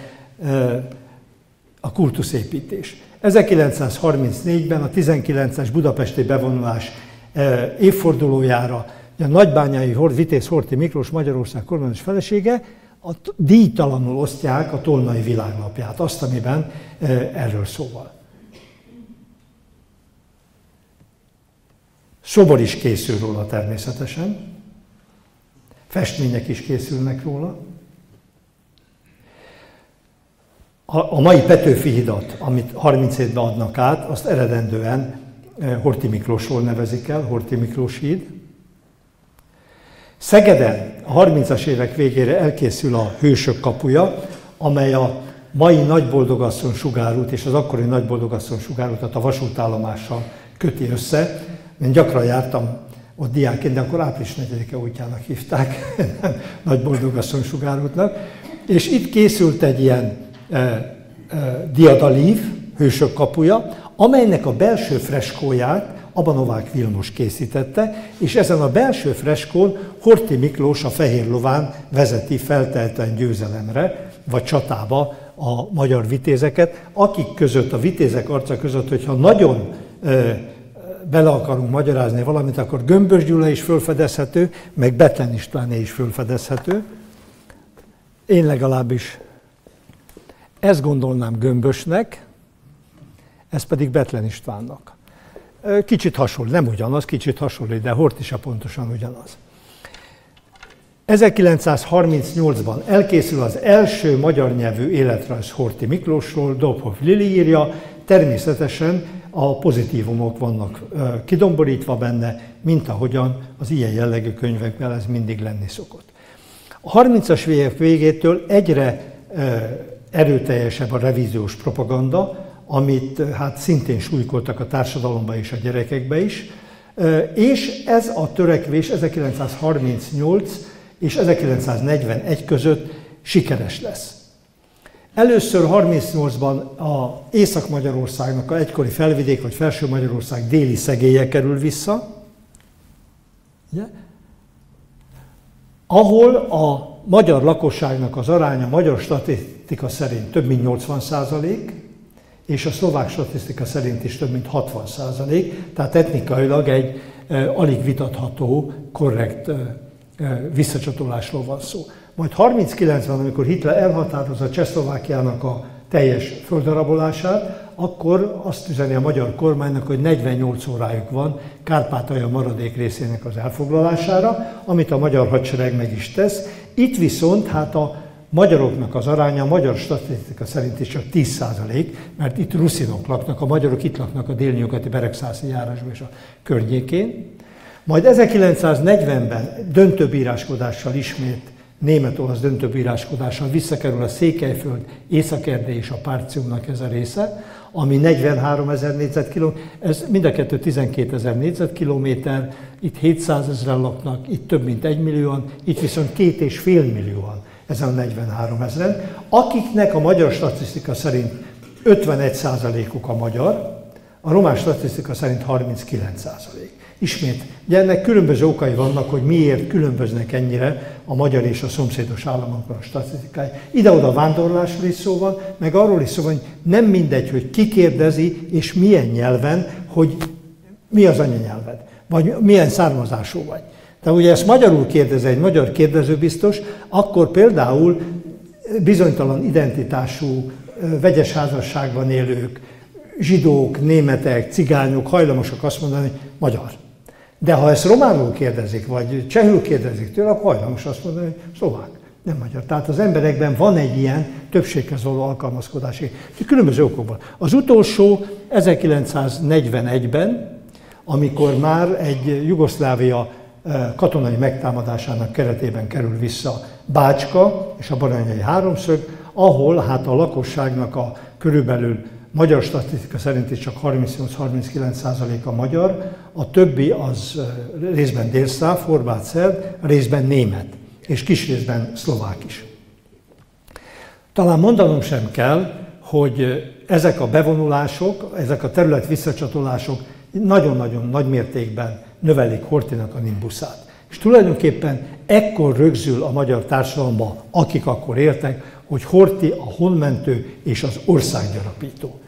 a kultuszépítés. ezerkilencszázharmincnégyben a tizenkilences budapesti bevonulás évfordulójára a nagybányai Vitéz Horthy Miklós, Magyarország kormányos felesége, a díjtalanul osztják a Tolnai Világlapját, azt, amiben erről szóval. Szobor is készül róla természetesen, festmények is készülnek róla. A mai Petőfi hidat, amit harminchétben adnak át, azt eredendően Horthy Miklósról nevezik el, Horthy Miklós híd. Szegeden a harmincas évek végére elkészül a Hősök kapuja, amely a mai Nagyboldogasszony sugárút és az akkori Nagyboldogasszony sugárutat a vasútállomással köti össze. Én gyakran jártam ott diákként, de akkor április negyedike útjának hívták, nem Nagyboldogasszony sugárútnak. És itt készült egy ilyen e, e, diadalív, Hősök kapuja, amelynek a belső freskóját Aba Novák Vilmos készítette, és ezen a belső freskón Horthy Miklós a fehér lován vezeti feltelten győzelemre, vagy csatába a magyar vitézeket, akik között, a vitézek arca között, hogyha nagyon e, bele akarunk magyarázni valamit, akkor Gömbös Gyula is fölfedezhető, meg Bethlen Istváné is fölfedezhető. Én legalábbis ezt gondolnám Gömbösnek, ez pedig Bethlen Istvánnak. Kicsit hasonló, nem ugyanaz, kicsit hasonló, de Horthy is pontosan ugyanaz. ezerkilencszázharmincnyolcban elkészül az első magyar nyelvű életrajz Horthy Miklósról, Dobhoff Lili írja, természetesen a pozitívumok vannak kidomborítva benne, mint ahogyan az ilyen jellegű könyvekben ez mindig lenni szokott. A harmincas évek végétől egyre erőteljesebb a revíziós propaganda, amit hát szintén súlykoltak a társadalomba és a gyerekekbe is, és ez a törekvés ezerkilencszázharmincnyolc és ezerkilencszáznegyvenegy között sikeres lesz. Először harmincnyolcban a Észak-Magyarországnak, a egykori Felvidék vagy Felső-Magyarország déli szegélye kerül vissza, ugye? Ahol a magyar lakosságnak az aránya magyar statisztika szerint több mint nyolcvan százalék, és a szlovák statisztika szerint is több mint hatvan százalék, tehát etnikailag egy e, alig vitatható, korrekt e, e, visszacsatolásról van szó. Majd harminckilencben, amikor Hitler elhatározza Csehszlovákiának a teljes földarabolását, akkor azt üzeni a magyar kormánynak, hogy negyvennyolc órájuk van Kárpátalja maradék részének az elfoglalására, amit a magyar hadsereg meg is tesz. Itt viszont hát a magyaroknak az aránya a magyar statisztika szerint is csak tíz százalék, mert itt ruszinok laknak, a magyarok itt laknak a délnyugati Beregszászi járásban és a környékén. Majd ezerkilencszáznegyvenben döntőbíráskodással ismét német-olasz döntőbíráskodással visszakerül a Székelyföld, Észak-Erdély és a Párciumnak ez a része, ami negyvenháromezer négyzetkilométer, ez mind a kettő tizenkétezer négyzetkilométer, itt hétszázezren laknak, itt több mint egymillióan, itt viszont két és fél millióan ezen a negyvenháromezren, akiknek a magyar statisztika szerint ötvenegy százalékuk a magyar, a román statisztika szerint harminckilenc százalék. Ismét, ugye ennek különböző okai vannak, hogy miért különböznek ennyire a magyar és a szomszédos államokban a statisztikai. Ide-oda vándorlásról is szó van, meg arról is szó van, hogy nem mindegy, hogy ki kérdezi és milyen nyelven, hogy mi az anyanyelved, vagy milyen származású vagy. Tehát ugye ezt magyarul kérdez egy magyar kérdezőbiztos, akkor például bizonytalan identitású, vegyes házasságban élők, zsidók, németek, cigányok hajlamosak azt mondani, hogy magyar. De ha ezt románul kérdezik, vagy csehül kérdezik tőle, akkor hajlamos azt mondani, hogy szlovák, nem magyar. Tehát az emberekben van egy ilyen többséghez való alkalmazkodási. Különböző okokban. Az utolsó ezerkilencszáznegyvenegyben, amikor már egy Jugoszlávia katonai megtámadásának keretében kerül vissza Bácska és a Baranyai háromszög, ahol hát a lakosságnak a körülbelül magyar statisztika szerint is csak harmincnyolc-harminckilenc százalék a magyar, a többi az részben délszláv, horvát, szerb, részben német, és kis részben szlovák is. Talán mondanom sem kell, hogy ezek a bevonulások, ezek a terület visszacsatolások nagyon-nagyon nagy mértékben növelik Horthynak a nimbuszát. És tulajdonképpen ekkor rögzül a magyar társadalomba, akik akkor éltek, hogy Horthy a honmentő és az országgyarapító.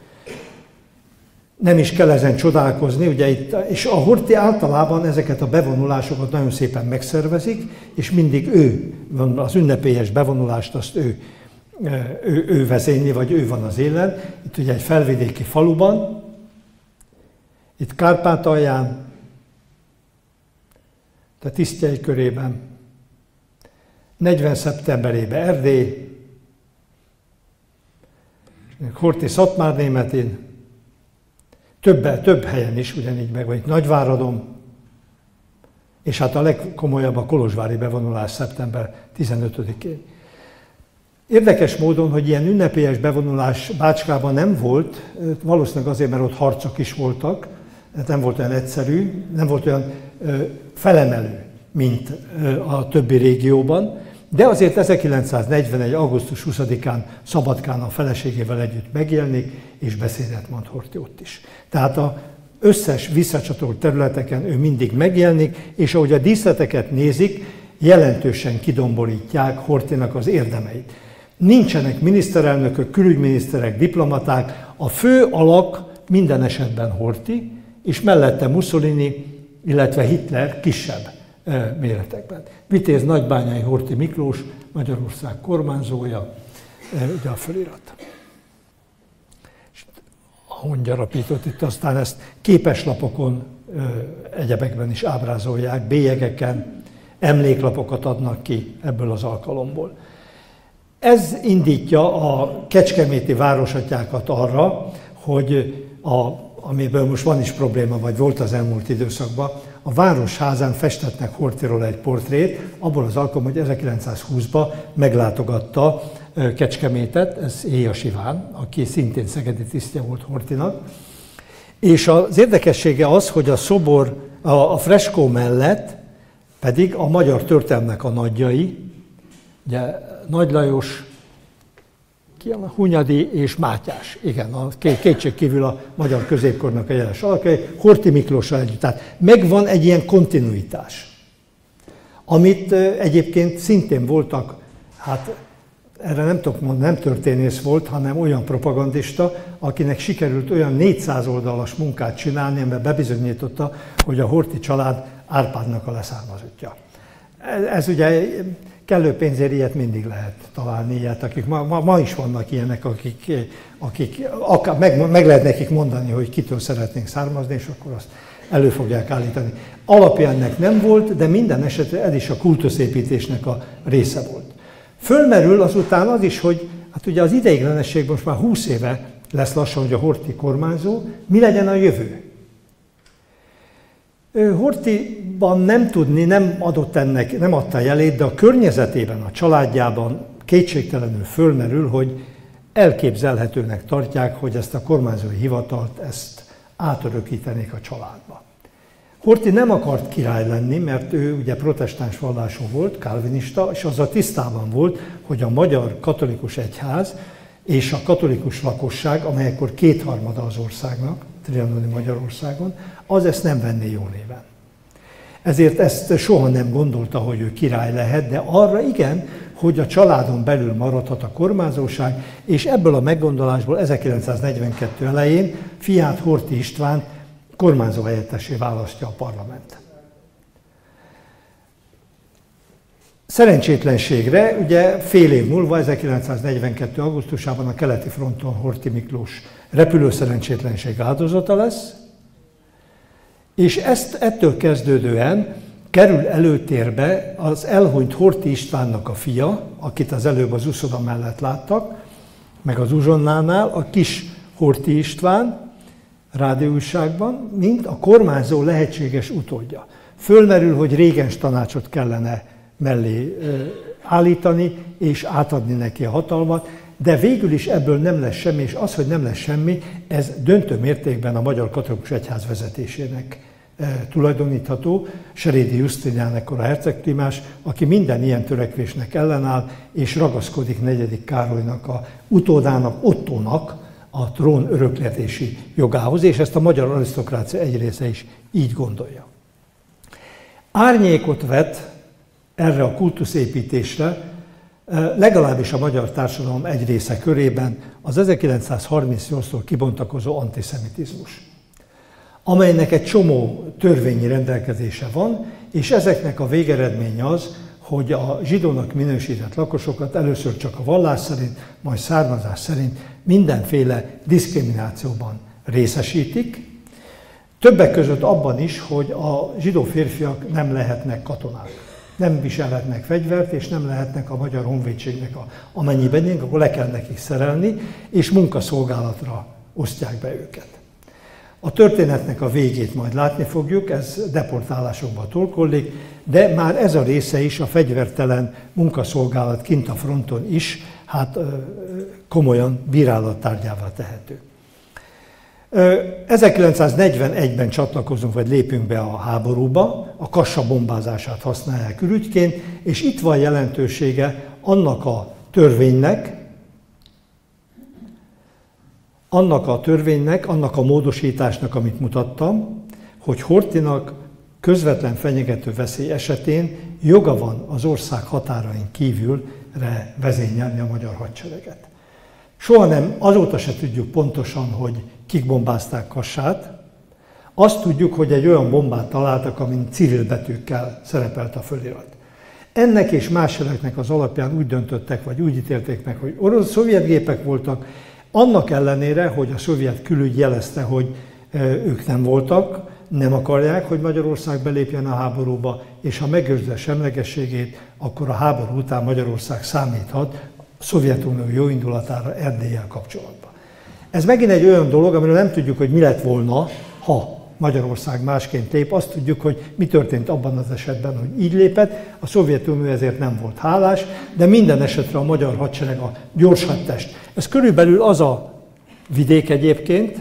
Nem is kell ezen csodálkozni, ugye itt, és a Horthy általában ezeket a bevonulásokat nagyon szépen megszervezik, és mindig ő van, az ünnepélyes bevonulást, azt ő, ő, ő vezényli, vagy ő van az élen. Itt ugye egy felvidéki faluban, itt Kárpátalján, a tisztjei körében, negyven szeptemberében Erdély, Horthy Szatmárnémetén, több, több helyen is ugyanígy meg van, itt Nagyváradon, és hát a legkomolyabb a kolozsvári bevonulás szeptember tizenötödikén. Érdekes módon, hogy ilyen ünnepélyes bevonulás Bácskában nem volt, valószínűleg azért, mert ott harcok is voltak, nem volt olyan egyszerű, nem volt olyan felemelő, mint a többi régióban, de azért ezerkilencszáznegyvenegy. augusztus huszadikán Szabadkán a feleségével együtt megjelenik, és beszédet mond Horthy ott is. Tehát az összes visszacsatolt területeken ő mindig megjelenik, és ahogy a díszleteket nézik, jelentősen kidomborítják Horthynak az érdemeit. Nincsenek miniszterelnökök, külügyminiszterek, diplomaták, a fő alak minden esetben Horthy, és mellette Mussolini, illetve Hitler kisebb méretekben. Vitéz Nagybányai Horthy Miklós, Magyarország kormányzója, ugye a fölirat. A hongyarapított itt aztán ezt képeslapokon, egyebekben is ábrázolják, bélyegeken, emléklapokat adnak ki ebből az alkalomból. Ez indítja a kecskeméti városatyákat arra, hogy a, amiből most van is probléma, vagy volt az elmúlt időszakban, a városházán festetnek Horthyról egy portrét, abból az alkalomból, hogy ezerkilencszázhúszban meglátogatta Kecskemétet, ez Éjas Iván, aki szintén szegedi tisztje volt Horthynak. És az érdekessége az, hogy a szobor, a, a freskó mellett pedig a magyar történelmnek a nagyjai, ugye Nagy Lajos, Hunyadi és Mátyás, igen, a kétség kívül a magyar középkornak a jeles alakjai, Horthy Miklóssal együtt. Tehát megvan egy ilyen kontinuitás, amit egyébként szintén voltak, hát erre nem tudok mondani, nem történész volt, hanem olyan propagandista, akinek sikerült olyan négyszáz oldalas munkát csinálni, amiben bebizonyította, hogy a Horthy család Árpádnak a leszármazottja. Ez, ez ugye kellő pénzért ilyet mindig lehet találni, ilyet, akik ma, ma, ma is vannak ilyenek, akik, akik akár meg, meg lehet nekik mondani, hogy kitől szeretnénk származni, és akkor azt elő fogják állítani. Alapja ennek nem volt, de minden esetre ez is a kultuszépítésnek a része volt. Fölmerül azután az is, hogy hát ugye az ideiglenesség most már húsz éve lesz lassan, hogy a Horthy kormányzó, mi legyen a jövő? Horthyban nem tudni, nem adott ennek, nem adta jelét, de a környezetében, a családjában kétségtelenül fölmerül, hogy elképzelhetőnek tartják, hogy ezt a kormányzói hivatalt, ezt átörökítenék a családba. Horthy nem akart király lenni, mert ő ugye protestáns vallású volt, kálvinista, és azzal tisztában volt, hogy a magyar katolikus egyház és a katolikus lakosság, amely akkor kétharmada az országnak, trianoni Magyarországon, az ezt nem venné jó néven. Ezért ezt soha nem gondolta, hogy ő király lehet, de arra igen, hogy a családon belül maradhat a kormányzóság, és ebből a meggondolásból ezerkilencszáznegyvenkettő elején fiát, Horthy Istvánt kormányzó helyettessé választja a parlament. Szerencsétlenségre, ugye fél év múlva, ezerkilencszáznegyvenkettő augusztusában a keleti fronton Horthy Miklós repülőszerencsétlenség áldozata lesz, és ezt ettől kezdődően kerül előtérbe az elhunyt Horthy Istvánnak a fia, akit az előbb az uszoda mellett láttak, meg az uzsonnánál, a kis Horthy István rádióújságban, mint a kormányzó lehetséges utódja. Fölmerül, hogy régens tanácsot kellene mellé állítani, és átadni neki a hatalmat, de végül is ebből nem lesz semmi, és az, hogy nem lesz semmi, ez döntő mértékben a magyar katolikus egyház vezetésének tulajdonítható. Serédi Jusztinián ekkor a hercegprimás, aki minden ilyen törekvésnek ellenáll, és ragaszkodik negyedik Károlynak, a utódának, Ottónak a trón örökletési jogához, és ezt a magyar arisztokrácia egy része is így gondolja. Árnyékot vet erre a kultuszépítésre, legalábbis a magyar társadalom egy része körében az ezerkilencszázharmincnyolctól kibontakozó antiszemitizmus, amelynek egy csomó törvényi rendelkezése van, és ezeknek a végeredménye az, hogy a zsidónak minősített lakosokat először csak a vallás szerint, majd származás szerint mindenféle diszkriminációban részesítik. Többek között abban is, hogy a zsidó férfiak nem lehetnek katonák, nem viselhetnek fegyvert, és nem lehetnek a magyar honvédségnek, a, amennyiben én, akkor le kell nekik szerelni, és munkaszolgálatra osztják be őket. A történetnek a végét majd látni fogjuk, ez deportálásokba torkollik, de már ez a része is, a fegyvertelen munkaszolgálat kint a fronton is, hát komolyan bírálattárgyává tehető. ezerkilencszáznegyvenegyben csatlakozunk, vagy lépünk be a háborúba, a Kassa bombázását használják ürügyként, és itt van jelentősége annak a törvénynek, annak a törvénynek, annak a módosításnak, amit mutattam, hogy Horthynak közvetlen fenyegető veszély esetén joga van az ország határain kívülre vezényelni a magyar hadsereget. Soha nem, azóta se tudjuk pontosan, hogy kik bombázták Kassát. Azt tudjuk, hogy egy olyan bombát találtak, amin civil betűkkel szerepelt a fölirat. Ennek és más jeleknek az alapján úgy döntöttek, vagy úgy ítélték meg, hogy orosz szovjet gépek voltak, annak ellenére, hogy a szovjet külügy jelezte, hogy ők nem voltak, nem akarják, hogy Magyarország belépjen a háborúba, és ha megőrzi a semlegességét, akkor a háború után Magyarország számíthat a Szovjetunió jóindulatára Erdéllyel kapcsolatban. Ez megint egy olyan dolog, amiről nem tudjuk, hogy mi lett volna, ha Magyarország másként lép. Azt tudjuk, hogy mi történt abban az esetben, hogy így lépett. A Szovjetunió ezért nem volt hálás, de minden esetre a magyar hadsereg a gyors hadtest. Ez körülbelül az a vidék egyébként,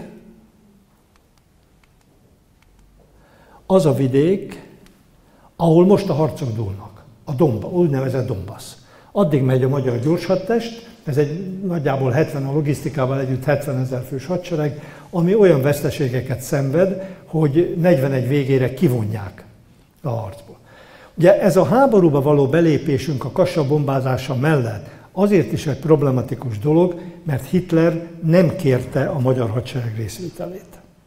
az a vidék, ahol most a harcok dúlnak, a Domba, úgynevezett Donbass. Addig megy a magyar gyors hadtest, ez egy nagyjából hetven, a logisztikával együtt hetvenezer fős hadsereg, ami olyan veszteségeket szenved, hogy negyvenegy végére kivonják a harcból. Ugye ez a háborúba való belépésünk a Kassa bombázása mellett azért is egy problematikus dolog, mert Hitler nem kérte a magyar hadsereg részvételét.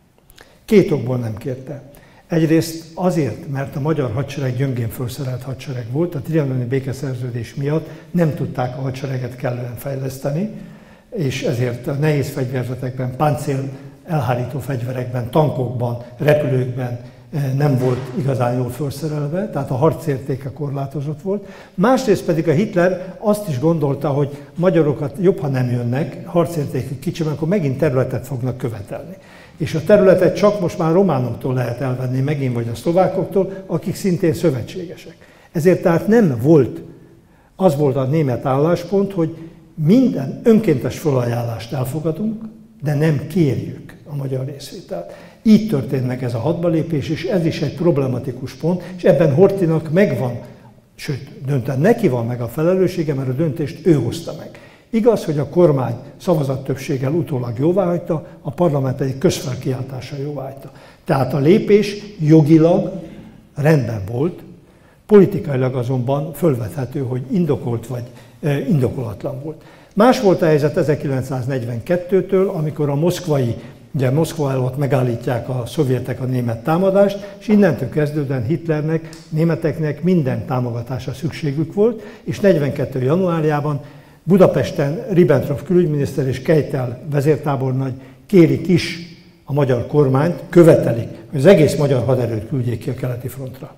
Két okból nem kérte. Egyrészt azért, mert a magyar hadsereg gyöngén felszerelt hadsereg volt, a trianoni békeszerződés miatt nem tudták a hadsereget kellően fejleszteni, és ezért a nehéz fegyverzetekben, páncél elhárító fegyverekben, tankokban, repülőkben nem volt igazán jól felszerelve, tehát a harcértéke korlátozott volt. Másrészt pedig a Hitler azt is gondolta, hogy magyarokat jobb, ha nem jönnek, harcértékük kicsi, mert akkor megint területet fognak követelni. És a területet csak most már románoktól lehet elvenni, megint vagy a szlovákoktól, akik szintén szövetségesek. Ezért tehát nem volt, az volt a német álláspont, hogy minden önkéntes felajánlást elfogadunk, de nem kérjük a magyar részvételt. Így történt meg ez a hadbalépés, és ez is egy problematikus pont, és ebben Horthynak megvan, sőt, dönten neki van meg a felelőssége, mert a döntést ő hozta meg. Igaz, hogy a kormány szavazattöbbséggel utólag jóváhagyta, a parlament pedig közfelkiáltással jóváhagyta. Tehát a lépés jogilag rendben volt, politikailag azonban fölvethető, hogy indokolt vagy indokolatlan volt. Más volt a helyzet ezerkilencszáznegyvenkettőtől, amikor a moszkvai, ugye Moszkva előtt megállítják a szovjetek a német támadást, és innentől kezdődően Hitlernek, németeknek minden támogatásra szükségük volt, és negyvenkettő januárjában Budapesten Ribbentrop külügyminiszter és Keitel vezértábornagy kérik is a magyar kormányt, követelik, hogy az egész magyar haderőt küldjék ki a keleti frontra.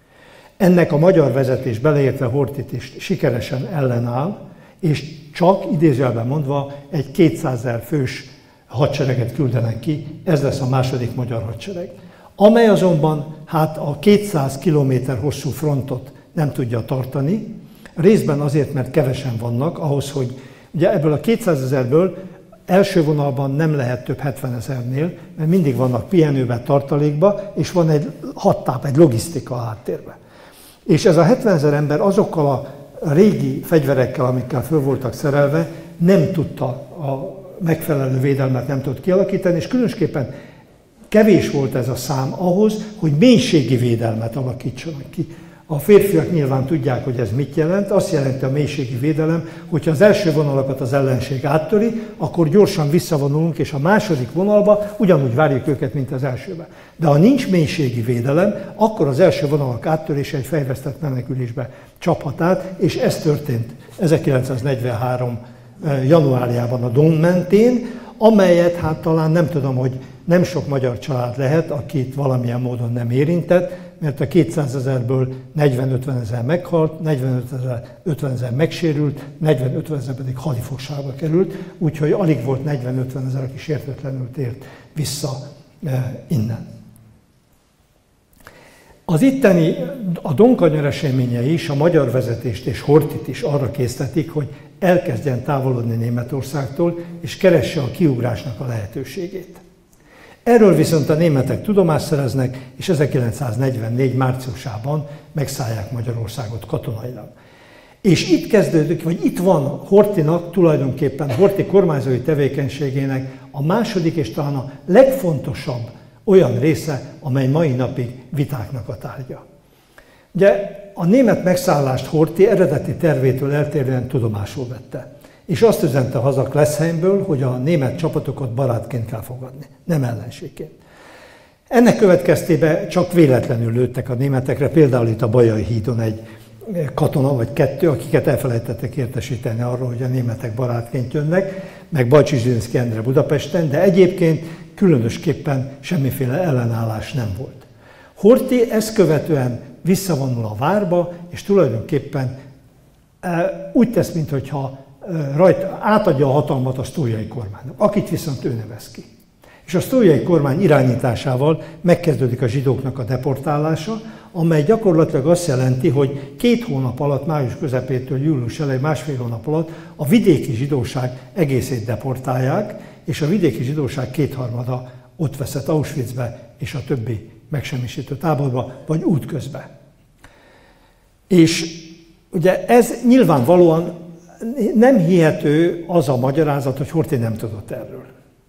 Ennek a magyar vezetés, beleértve Horthyt is sikeresen ellenáll, és csak idézőjelben mondva egy kétszázezer fős hadsereget küldenek ki, ez lesz a második magyar hadsereg. Amely azonban hát a kétszáz kilométer hosszú frontot nem tudja tartani, részben azért, mert kevesen vannak, ahhoz, hogy ugye ebből a kétszázezerből első vonalban nem lehet több hetvenezernél, mert mindig vannak pihenőben, tartalékban, és van egy hadtáp, egy logisztika a háttérben. És ez a hetvenezer ember azokkal a régi fegyverekkel, amikkel föl voltak szerelve, nem tudta a megfelelő védelmet nem tudott kialakítani, és különösképpen kevés volt ez a szám ahhoz, hogy mélységi védelmet alakítsanak ki. A férfiak nyilván tudják, hogy ez mit jelent. Azt jelenti a mélységi védelem, hogyha az első vonalakat az ellenség áttöri, akkor gyorsan visszavonulunk, és a második vonalba ugyanúgy várjuk őket, mint az elsőben. De ha nincs mélységi védelem, akkor az első vonalak áttörése egy fejlesztett menekülésbe csaphat át, és ez történt ezerkilencszáznegyvenhárom januárjában a Don mentén, amelyet hát talán nem tudom, hogy nem sok magyar család lehet, akit valamilyen módon nem érintett, mert a kétszázezerből negyven-ötven ezer meghalt, negyven-ötven ezer megsérült, negyven-ötven ezer pedig hadifogságba került, úgyhogy alig volt negyven-ötven ezer, aki sértetlenül tért vissza e, innen. Az itteni, a Donkanyar eseményei is a magyar vezetést és Horthyt is arra késztetik, hogy elkezdjen távolodni Németországtól, és keresse a kiugrásnak a lehetőségét. Erről viszont a németek tudomást szereznek, és ezerkilencszáznegyvennégy márciusában megszállják Magyarországot katonailag. És itt kezdődik, vagy itt van Horthynak tulajdonképpen, Horthy kormányzói tevékenységének a második és talán a legfontosabb olyan része, amely mai napig vitáknak a tárgya. Ugye a német megszállást Horthy eredeti tervétől eltérően tudomásul vette. És azt üzente haza Kleszheimből, hogy a német csapatokat barátként kell fogadni, nem ellenségként. Ennek következtében csak véletlenül lőttek a németekre, például itt a Bajai hídon egy katona vagy kettő, akiket elfelejtettek értesíteni arról, hogy a németek barátként jönnek. meg Bajcsy-Zsilinszky Endre Budapesten, de egyébként különösképpen semmiféle ellenállás nem volt. Horthy ezt követően visszavonul a várba, és tulajdonképpen úgy tesz, mintha rajta átadja a hatalmat a sztójai kormánynak, akit viszont ő nevez ki. És a sztójai kormány irányításával megkezdődik a zsidóknak a deportálása, amely gyakorlatilag azt jelenti, hogy két hónap alatt, május közepétől július elején, másfél hónap alatt a vidéki zsidóság egészét deportálják, és a vidéki zsidóság kétharmada ott veszett Auschwitzbe és a többi megsemmisítő táborba, vagy útközben. És ugye ez nyilvánvalóan nem hihető az a magyarázat, hogy Horthy nem tudott erről.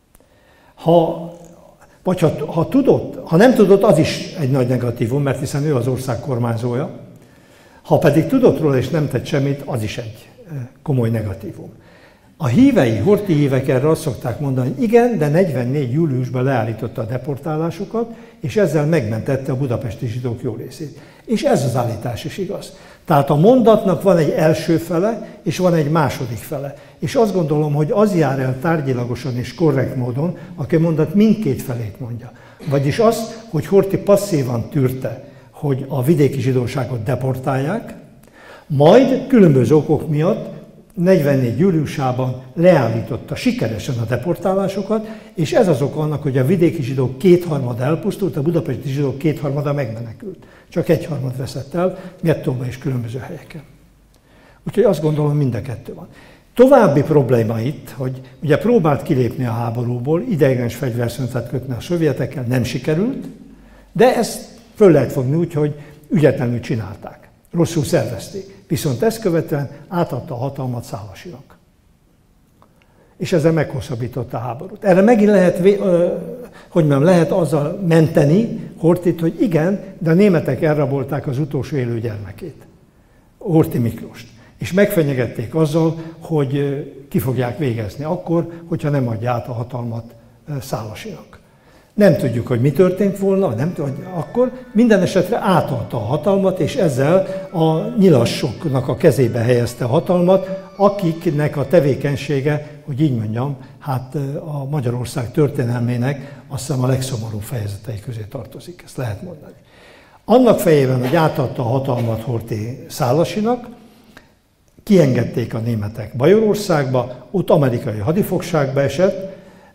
Ha, vagy ha, ha tudott, ha nem tudott, az is egy nagy negatívum, mert hiszen ő az ország kormányzója. Ha pedig tudott róla és nem tett semmit, az is egy komoly negatívum. A hívei, Horthy hívek erre azt szokták mondani, hogy igen, de negyvennégy júliusban leállította a deportálásokat, és ezzel megmentette a budapesti zsidók jó részét. És ez az állítás is igaz. Tehát a mondatnak van egy első fele, és van egy második fele. És azt gondolom, hogy az jár el tárgyilagosan és korrekt módon, aki a mondat mindkét felét mondja. Vagyis azt, hogy Horthy passzívan tűrte, hogy a vidéki zsidóságot deportálják, majd különböző okok miatt negyvennégy júliusában leállította sikeresen a deportálásokat, és ez az oka annak, hogy a vidéki zsidók kétharmada elpusztult, a budapesti zsidók kétharmada megmenekült. Csak egyharmad veszett el, gettóban és különböző helyeken. Úgyhogy azt gondolom, mind a kettő van. További probléma itt, hogy ugye próbált kilépni a háborúból, ideiglenes fegyverszünetet kötni a szovjetekkel, nem sikerült, de ezt föl lehet fogni úgy, hogy ügyetlenül csinálták, rosszul szervezték. Viszont ezt követően átadta a hatalmat Szálasinak. És ezzel meghosszabbította a háborút. Erre megint lehet, hogy nem lehet azzal menteni Horthyt, hogy igen, de a németek elrabolták az utolsó élő gyermekét, Horthy Miklóst. És megfenyegették azzal, hogy ki fogják végezni akkor, hogyha nem adja át a hatalmat Szálasinak. Nem tudjuk, hogy mi történt volna, nem tudjuk, akkor minden esetre átadta a hatalmat, és ezzel a nyilassoknak a kezébe helyezte a hatalmat, akiknek a tevékenysége, hogy így mondjam, hát a Magyarország történelmének azt hiszem a legszomorúbb fejezetei közé tartozik, ezt lehet mondani. Annak fejében, hogy átadta a hatalmat Horthy Szálasinak, kiengedték a németek Bajorországba, ott amerikai hadifogságba esett,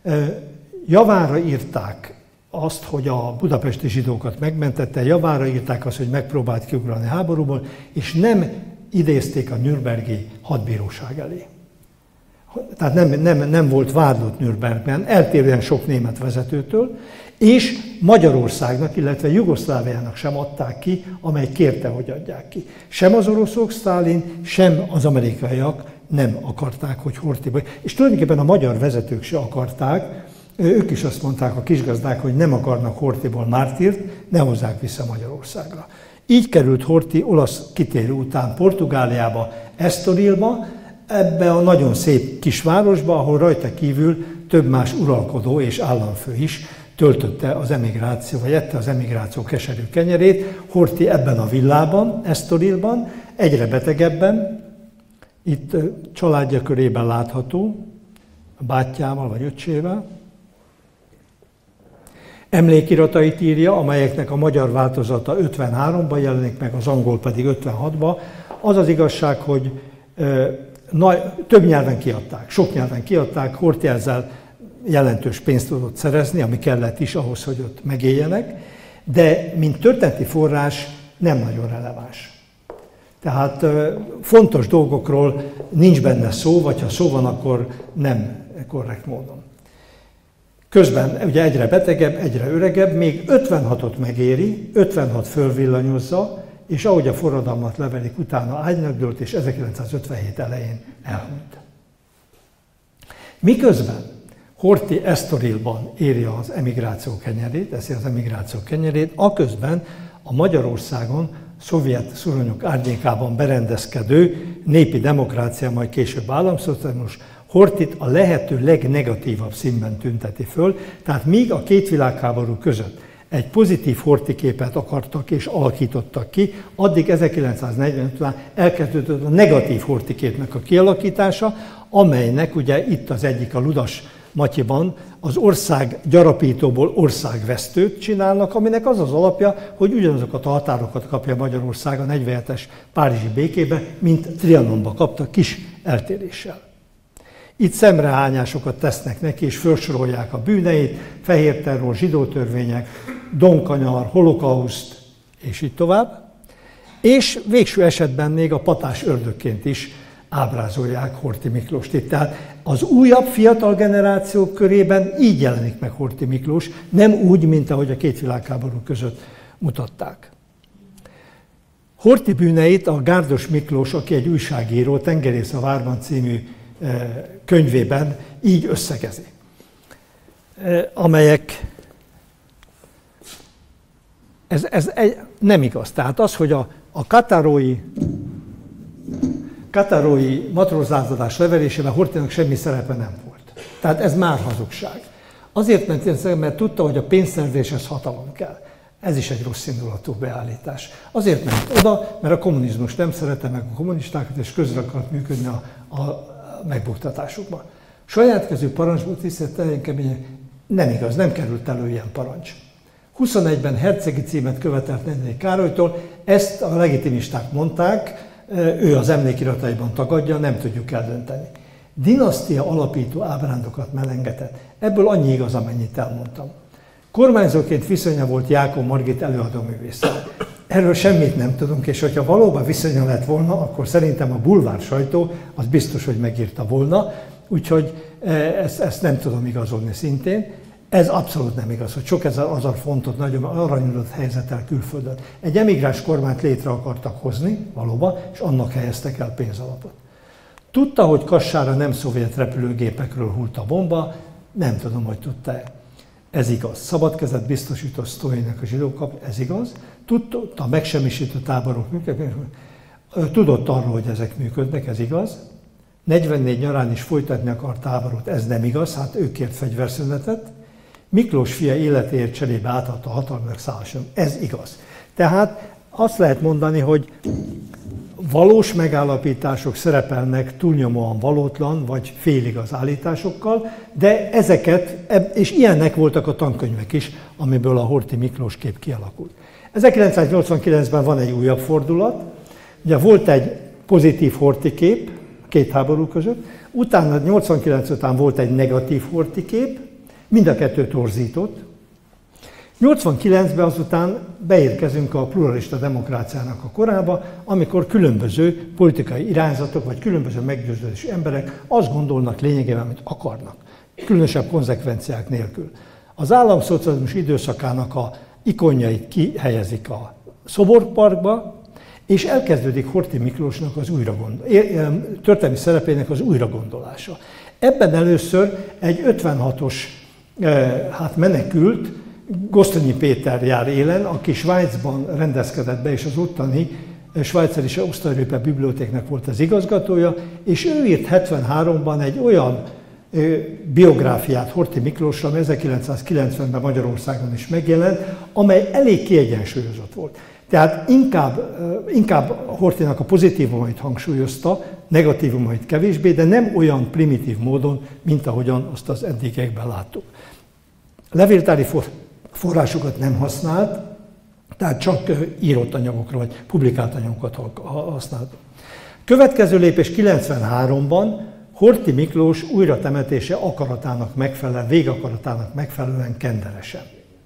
javára írták azt, hogy a budapesti zsidókat megmentette, javára írták azt, hogy megpróbált kiugrani háborúból, és nem idézték a nürnbergi hadbíróság elé. Tehát nem, nem, nem volt vádlott Nürnbergben, eltérően sok német vezetőtől, és Magyarországnak, illetve Jugoszláviának sem adták ki, amely kérte, hogy adják ki. Sem az oroszok, Sztálin, sem az amerikaiak nem akarták, hogy Horthyba. És tulajdonképpen a magyar vezetők se akarták, ők is azt mondták, a kisgazdák, hogy nem akarnak Horthyból mártírt, ne hozzák vissza Magyarországra. Így került Horthy olasz kitérő után Portugáliába, Estorilba, ebbe a nagyon szép kisvárosba, ahol rajta kívül több más uralkodó és államfő is töltötte az emigráció, vagy ette az emigráció keserű kenyerét. Horthy ebben a villában, Estorilban, egyre betegebben, itt családja körében látható, a bátyjával vagy öccsével. Emlékiratait írja, amelyeknek a magyar változata ötvenháromban jelenik meg, az angol pedig ötvenhatban. Az az igazság, hogy ö, na, több nyelven kiadták, sok nyelven kiadták, Horthy ezzel jelentős pénzt tudott szerezni, ami kellett is ahhoz, hogy ott megéljenek, de mint történeti forrás nem nagyon releváns. Tehát ö, fontos dolgokról nincs benne szó, vagy ha szó van, akkor nem korrekt módon. Közben ugye egyre betegebb, egyre öregebb, még ötvenhatot megéri, ötvenhat fölvillanyozza, és ahogy a forradalmat levelik, utána ágynak dőlt, és ezerkilencszázötvenhét elején elhunyt. Miközben Horthy Estorilban éri az emigráció kenyerét, eszi az emigráció kenyerét, aközben a Magyarországon szovjet szuronyok árnyékában berendezkedő népi demokrácia, majd később államszocializmus, Horthyt a lehető legnegatívabb színben tünteti föl, tehát míg a két világháború között egy pozitív Horthy képet akartak és alakítottak ki, addig ezerkilencszáznegyven után elkezdődött a negatív Horthy képnek a kialakítása, amelynek ugye itt az egyik a Ludas Matyiban az ország gyarapítóból országvesztőt csinálnak, aminek az az alapja, hogy ugyanazokat a határokat kapja Magyarország a negyvenhetes párizsi békébe, mint Trianonba kapta kis eltéréssel. Itt szemrehányásokat tesznek neki, és felsorolják a bűneit, fehér terror, zsidó törvények, donkanyar, holokauszt, és így tovább. És végső esetben még a patás ördögként is ábrázolják Horthy Miklóst itt. Tehát az újabb fiatal generációk körében így jelenik meg Horthy Miklós, nem úgy, mint ahogy a két világháború között mutatták. Horthy bűneit a Gárdos Miklós, aki egy újságíró, Tengerész a Várban című könyvében így összegezi, amelyek, ez, ez egy, nem igaz. Tehát az, hogy a, a katárói, katárói matrózlázadás leverésében Horthynak semmi szerepe nem volt. Tehát ez már hazugság. Azért ment ilyen, mert tudta, hogy a pénzszerzéshez hatalom kell. Ez is egy rossz indulatú beállítás. Azért ment oda, mert a kommunizmus nem szerette meg a kommunistákat, és közre akart működni a, a megbuktatásukban. Saját kezű parancsból tisztelt elég keményen, nem igaz, nem került elő ilyen parancs. huszonegyben hercegi címet követelt Nedvédy Károlytól, ezt a legitimisták mondták, ő az emlékirataiban tagadja, nem tudjuk eldönteni. Dinasztia alapító ábrándokat melengetett. Ebből annyi igaz, amennyit elmondtam. Kormányzóként viszonya volt Jákó Margit előadóművésszel. Erről semmit nem tudunk, és hogyha valóban viszonya lett volna, akkor szerintem a bulvár sajtó az biztos, hogy megírta volna, úgyhogy ezt, ezt nem tudom igazolni szintén. Ez abszolút nem igaz, hogy sok ezer azar fontot nagyon aranyodott helyzettel külföldön. Egy emigráns kormányt létre akartak hozni, valóban, és annak helyeztek el pénzalapot. Tudta, hogy Kassára nem szovjet repülőgépekről hult a bomba, nem tudom, hogy tudta-e. Ez igaz. Szabad kezet biztosított Sztóinak a zsidókap, ez igaz. Tudta, megsemmisített táborok működnek, tudott arról, hogy ezek működnek, ez igaz. negyvennégy nyarán is folytatni akart táborot, ez nem igaz, hát ő kért fegyverszünetet. Miklós fia életéért cserébe átadta a hatalmiak szálláson, ez igaz. Tehát azt lehet mondani, hogy valós megállapítások szerepelnek túlnyomóan valótlan vagy féligaz állításokkal, de ezeket, és ilyenek voltak a tankönyvek is, amiből a Horthy Miklós kép kialakult. ezerkilencszáznyolcvankilencben van egy újabb fordulat, ugye volt egy pozitív Horthy kép két háború között, utána nyolcvankilenc után volt egy negatív Horthy kép, mind a kettő torzított. nyolcvankilencben azután beérkezünk a pluralista demokráciának a korába, amikor különböző politikai irányzatok, vagy különböző meggyőződésű emberek azt gondolnak lényegében, amit akarnak, különösebb konzekvenciák nélkül. Az államszocializmus időszakának a ikonjait kihelyezik a Szoborparkba, és elkezdődik Horthy Miklósnak az újragondol, történelmi szerepének az újragondolása. Ebben először egy ötvenhatos hát menekült, Gosztonyi Péter jár élen, aki Svájcban rendezkedett be, és az ottani Schweizerische Osztalyrépe bibliotéknek volt az igazgatója, és ő írt hetvenháromban egy olyan biográfiát Horthy Miklósra, ami ezerkilencszázkilencvenben Magyarországon is megjelent, amely elég kiegyensúlyozott volt. Tehát inkább, inkább Horthynak a pozitívumait hangsúlyozta, negatívumait kevésbé, de nem olyan primitív módon, mint ahogyan azt az eddigiekben láttuk. Levéltári forrásokat nem használt, tehát csak írott anyagokra vagy publikált anyagokat használt. Következő lépés kilencvenháromban Horthy Miklós újratemetése akaratának megfelelően, végakaratának megfelelően Kenderesen.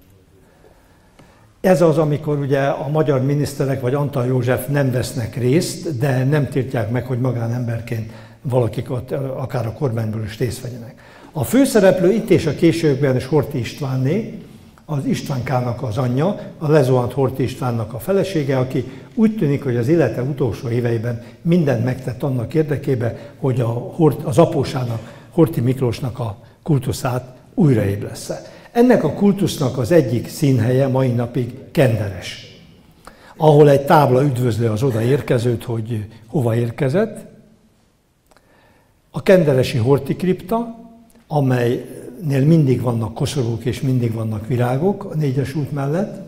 Ez az, amikor ugye a magyar miniszterek vagy Antal József nem vesznek részt, de nem tiltják meg, hogy magánemberként valakik ott, akár a kormányból is részt vegyenek. A főszereplő itt és a későbbiekben is Horthy Istvánné, az Istvánkának az anyja, a lezuhant Horthy Istvánnak a felesége, aki úgy tűnik, hogy az élete utolsó éveiben mindent megtett annak érdekében, hogy a, az apósának, Horthy Miklósnak a kultuszát újraéblessze. Ennek a kultusznak az egyik színhelye mai napig Kenderes, ahol egy tábla üdvözli az odaérkezőt, hogy hova érkezett. A kenderesi Horthy kripta, amely mindig vannak koszorúk és mindig vannak virágok a négyes út mellett.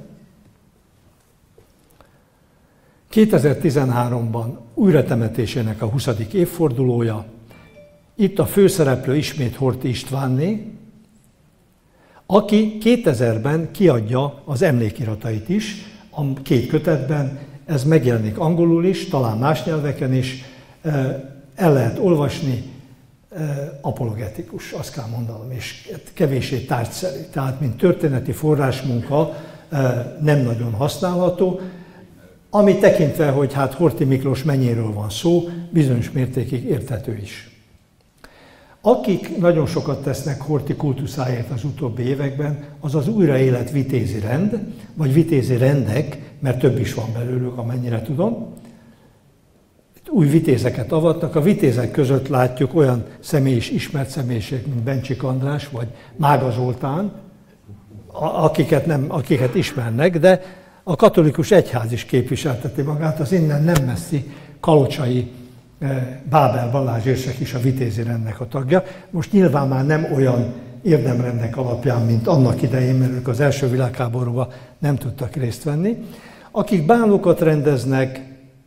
kétezer-tizenháromban újratemetésének a huszadik évfordulója. Itt a főszereplő ismét Horthy Istvánné, aki kétezerben kiadja az emlékiratait is, a két kötetben, ez megjelenik angolul is, talán más nyelveken is, el lehet olvasni, apologetikus, azt kell mondanom, és kevéssé tárgyszerű. Tehát, mint történeti forrásmunka nem nagyon használható, ami tekintve, hogy hát Horthy Miklós mennyiről van szó, bizonyos mértékig érthető is. Akik nagyon sokat tesznek Horthy kultuszáért az utóbbi években, az az újraélet vitézi rend, vagy vitézi rendek, mert több is van belőlük, amennyire tudom. Új vitézeket avatnak, a vitézek között látjuk olyan személyis, ismert személyiség, mint Bencsik András, vagy Mága Zoltán, akiket, nem, akiket ismernek, de a katolikus egyház is képviselteti magát, az innen nem messzi kalocsai Bábel Balázs érsek is a vitézi rendnek a tagja. Most nyilván már nem olyan érdemrendek alapján, mint annak idején, mert ők az első világháborúban nem tudtak részt venni. Akik bálokat rendeznek,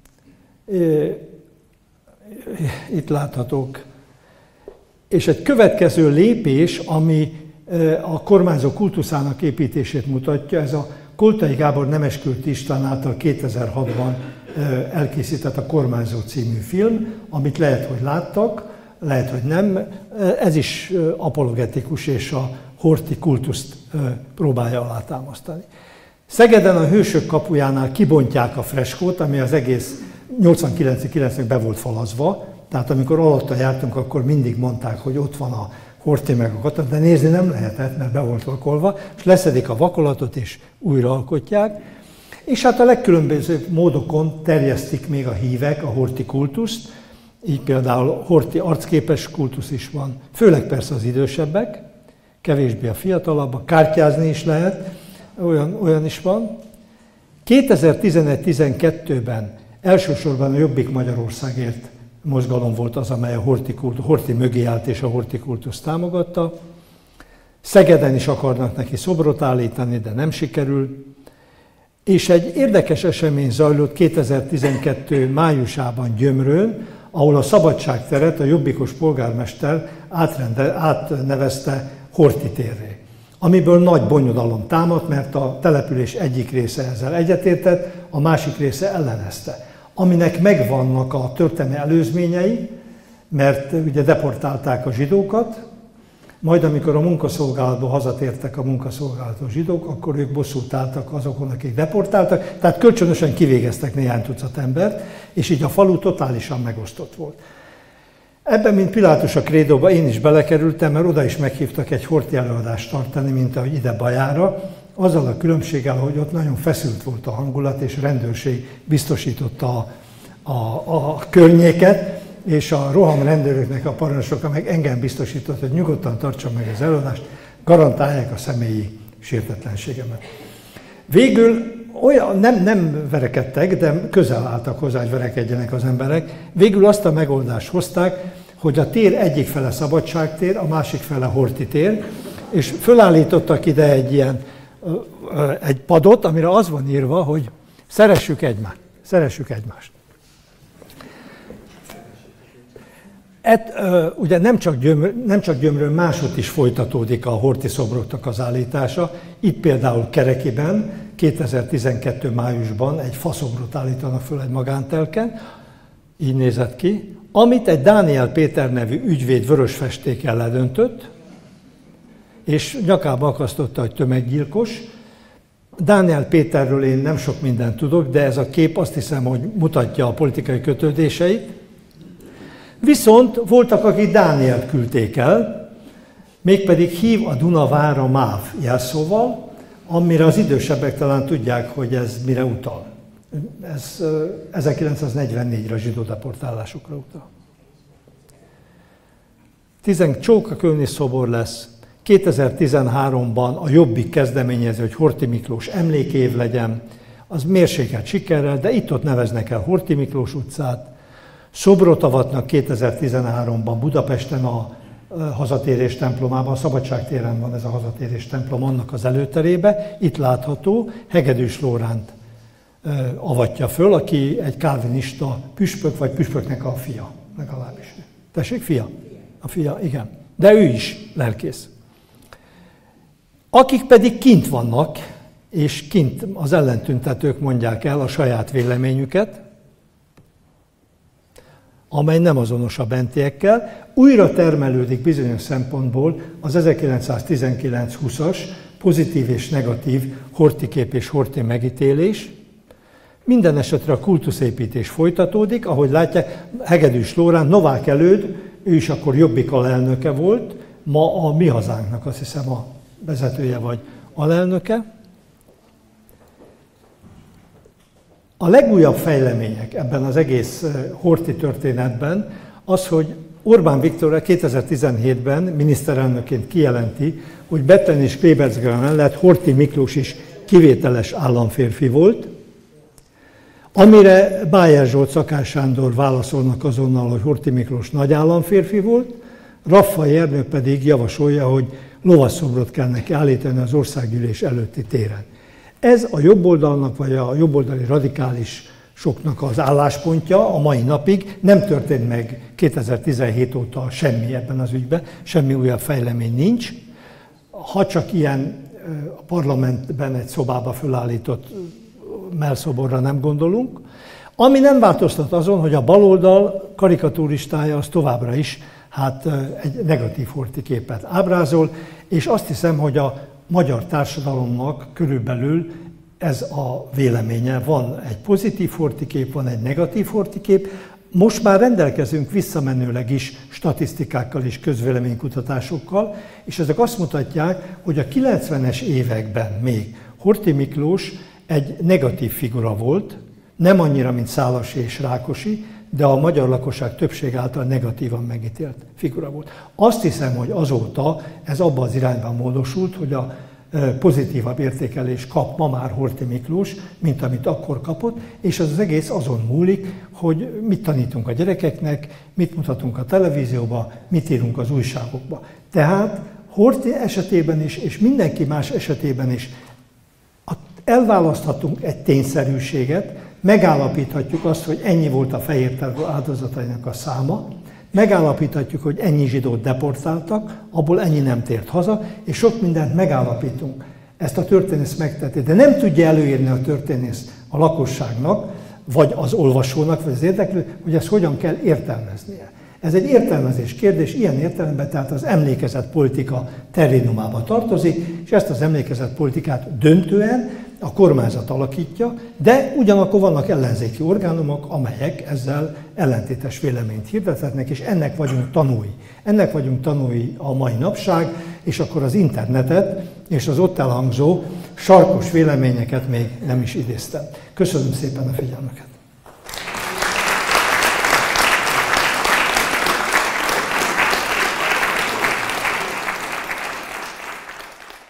itt láthatók, és egy következő lépés, ami a kormányzó kultuszának építését mutatja, ez a Koltai Gábor Nemeskürti István által kétezer-hatban elkészített a Kormányzó című film, amit lehet, hogy láttak, lehet, hogy nem. Ez is apologetikus, és a Horthy kultuszt próbálja alátámasztani. Szegeden a Hősök kapujánál kibontják a freskót, ami az egész nyolcvankilenc-kilencvenben be volt falazva, tehát amikor alatta jártunk, akkor mindig mondták, hogy ott van a Horthy meg a Kata, de nézni nem lehetett, mert be volt vakolva, és leszedik a vakolatot és újra alkotják. És hát a legkülönbözőbb módokon terjesztik még a hívek a Horthy kultuszt, így például Horthy arcképes kultusz is van, főleg persze az idősebbek, kevésbé a fiatalabbak, kártyázni is lehet, olyan, olyan is van. kétezer-tizenegy-tizenkettőben elsősorban a Jobbik Magyarországért mozgalom volt az, amely a Horthy, Horthy mögé állt és a Horthy kultuszt támogatta. Szegeden is akarnak neki szobrot állítani, de nem sikerül. És egy érdekes esemény zajlott kétezer-tizenkettő májusában Gyömrőn, ahol a Szabadságteret a jobbikos polgármester átrende, átnevezte Horthy térré, amiből nagy bonyodalom támadt, mert a település egyik része ezzel egyetértett, a másik része ellenezte, aminek megvannak a történelmi előzményei, mert ugye deportálták a zsidókat, majd amikor a munkaszolgálatba hazatértek a munkaszolgálatos zsidók, akkor ők bosszút álltak azokon, akik deportáltak, tehát kölcsönösen kivégeztek néhány tucat embert, és így a falu totálisan megosztott volt. Ebben, mint Pilátus a krédóba, én is belekerültem, mert oda is meghívtak egy Horthy előadást tartani, mint ahogy ide Bajára, azzal a különbséggel, hogy ott nagyon feszült volt a hangulat, és a rendőrség biztosította a, a, a környéket, és a rohamrendőröknek a parancsnoka meg engem biztosított, hogy nyugodtan tartsam meg az előadást, garantálják a személyi sértetlenségemet. Végül olyan, nem, nem verekedtek, de közel álltak hozzá, hogy verekedjenek az emberek. Végül azt a megoldást hozták, hogy a tér egyik fele Szabadságtér, a másik fele Horthy tér, és fölállítottak ide egy ilyen egy padot, amire az van írva, hogy szeressük egymást. Szeressük egymást. Et, ugye nem csak, Gyömr, nem csak Gyömrön, máshogy is folytatódik a Horthy szobroknak az állítása. Itt például Kerekiben kétezer-tizenkettő májusban egy faszobrot állítanak föl egy magántelken, így nézett ki, amit egy Dániel Péter nevű ügyvéd vörös festékkel ledöntött, és nyakába akasztotta, hogy tömeggyilkos. Dániel Péterről én nem sok mindent tudok, de ez a kép azt hiszem, hogy mutatja a politikai kötődéseit. Viszont voltak, akik Dánielt küldték el, mégpedig hív a Dunavára MÁV jelszóval, amire az idősebbek talán tudják, hogy ez mire utal. Ez ezerkilencszáznegyvennégyre a zsidó deportálásokra utal. Tizen Csóka Kölni szobor lesz. kétezer-tizenháromban a Jobbik kezdeményező, hogy Horthy Miklós emlékév legyen, az mérsékelt sikerrel, de itt-ott neveznek el Horthy Miklós utcát. Szobrot avatnak kétezer-tizenháromban Budapesten a hazatérés templomában, a Szabadságtéren van ez a hazatérés templom, annak az előterébe, itt látható, Hegedűs Lóránt avatja föl, aki egy kálvinista püspök, vagy püspöknek a fia, legalábbis. Tessék, fia? A fia, igen. De ő is lelkész. Akik pedig kint vannak, és kint az ellentüntetők mondják el a saját véleményüket, amely nem azonos a bentiekkel, újra termelődik bizonyos szempontból az ezerkilencszáztizenkilenc húszas pozitív és negatív horthy-kép és Horthy megítélés. Minden esetre a kultuszépítés folytatódik, ahogy látják, Hegedűs Lóránt, Novák Előd, ő is akkor Jobbik alelnöke volt, ma a Mi Hazánknak azt hiszem a vezetője vagy alelnöke. A legújabb fejlemények ebben az egész Horthy történetben az, hogy Orbán Viktor kétezer-tizenhétben miniszterelnökként kijelenti, hogy Bethlen és Klebersger mellett Horthy Miklós is kivételes államférfi volt, amire Bájer Zsolt, Szakás Sándor válaszolnak azonnal, hogy Horthy Miklós nagy államférfi volt, Raffay Ernő pedig javasolja, hogy lovasszobrot kell neki állítani az országgyűlés előtti téren. Ez a jobboldalnak, vagy a jobboldali radikálisoknak az álláspontja a mai napig. Nem történt meg kétezer-tizenhét óta semmi ebben az ügyben, semmi újabb fejlemény nincs. Ha csak ilyen a parlamentben egy szobába fölállított mellszoborra nem gondolunk, ami nem változtat azon, hogy a baloldal karikaturistája az továbbra is hát egy negatív Horthy képet ábrázol, és azt hiszem, hogy a magyar társadalomnak körülbelül ez a véleménye. Van egy pozitív Horthy kép, van egy negatív Horthy kép. Most már rendelkezünk visszamenőleg is statisztikákkal és közvéleménykutatásokkal, és ezek azt mutatják, hogy a kilencvenes években még Horthy Miklós egy negatív figura volt, nem annyira, mint Szálasi és Rákosi, de a magyar lakosság többség által negatívan megítélt figura volt. Azt hiszem, hogy azóta ez abban az irányban módosult, hogy a pozitívabb értékelés kap ma már Horthy Miklós, mint amit akkor kapott, és az, az egész azon múlik, hogy mit tanítunk a gyerekeknek, mit mutatunk a televízióba, mit írunk az újságokba. Tehát Horthy esetében is, és mindenki más esetében is elválaszthatunk egy tényszerűséget, megállapíthatjuk azt, hogy ennyi volt a fehér terror áldozatainak a száma, megállapíthatjuk, hogy ennyi zsidót deportáltak, abból ennyi nem tért haza, és sok mindent megállapítunk. Ezt a történész megtette, de nem tudja előírni a történész a lakosságnak, vagy az olvasónak, vagy az érdeklő, hogy ezt hogyan kell értelmeznie. Ez egy értelmezés kérdés, ilyen értelemben tehát az emlékezetpolitika terrénumába tartozik, és ezt az emlékezetpolitikát döntően a kormányzat alakítja, de ugyanakkor vannak ellenzéki orgánumok, amelyek ezzel ellentétes véleményt hirdethetnek, és ennek vagyunk tanúi. Ennek vagyunk tanúi a mai napság, és akkor az internetet és az ott elhangzó sarkos véleményeket még nem is idéztem. Köszönöm szépen a figyelmeket!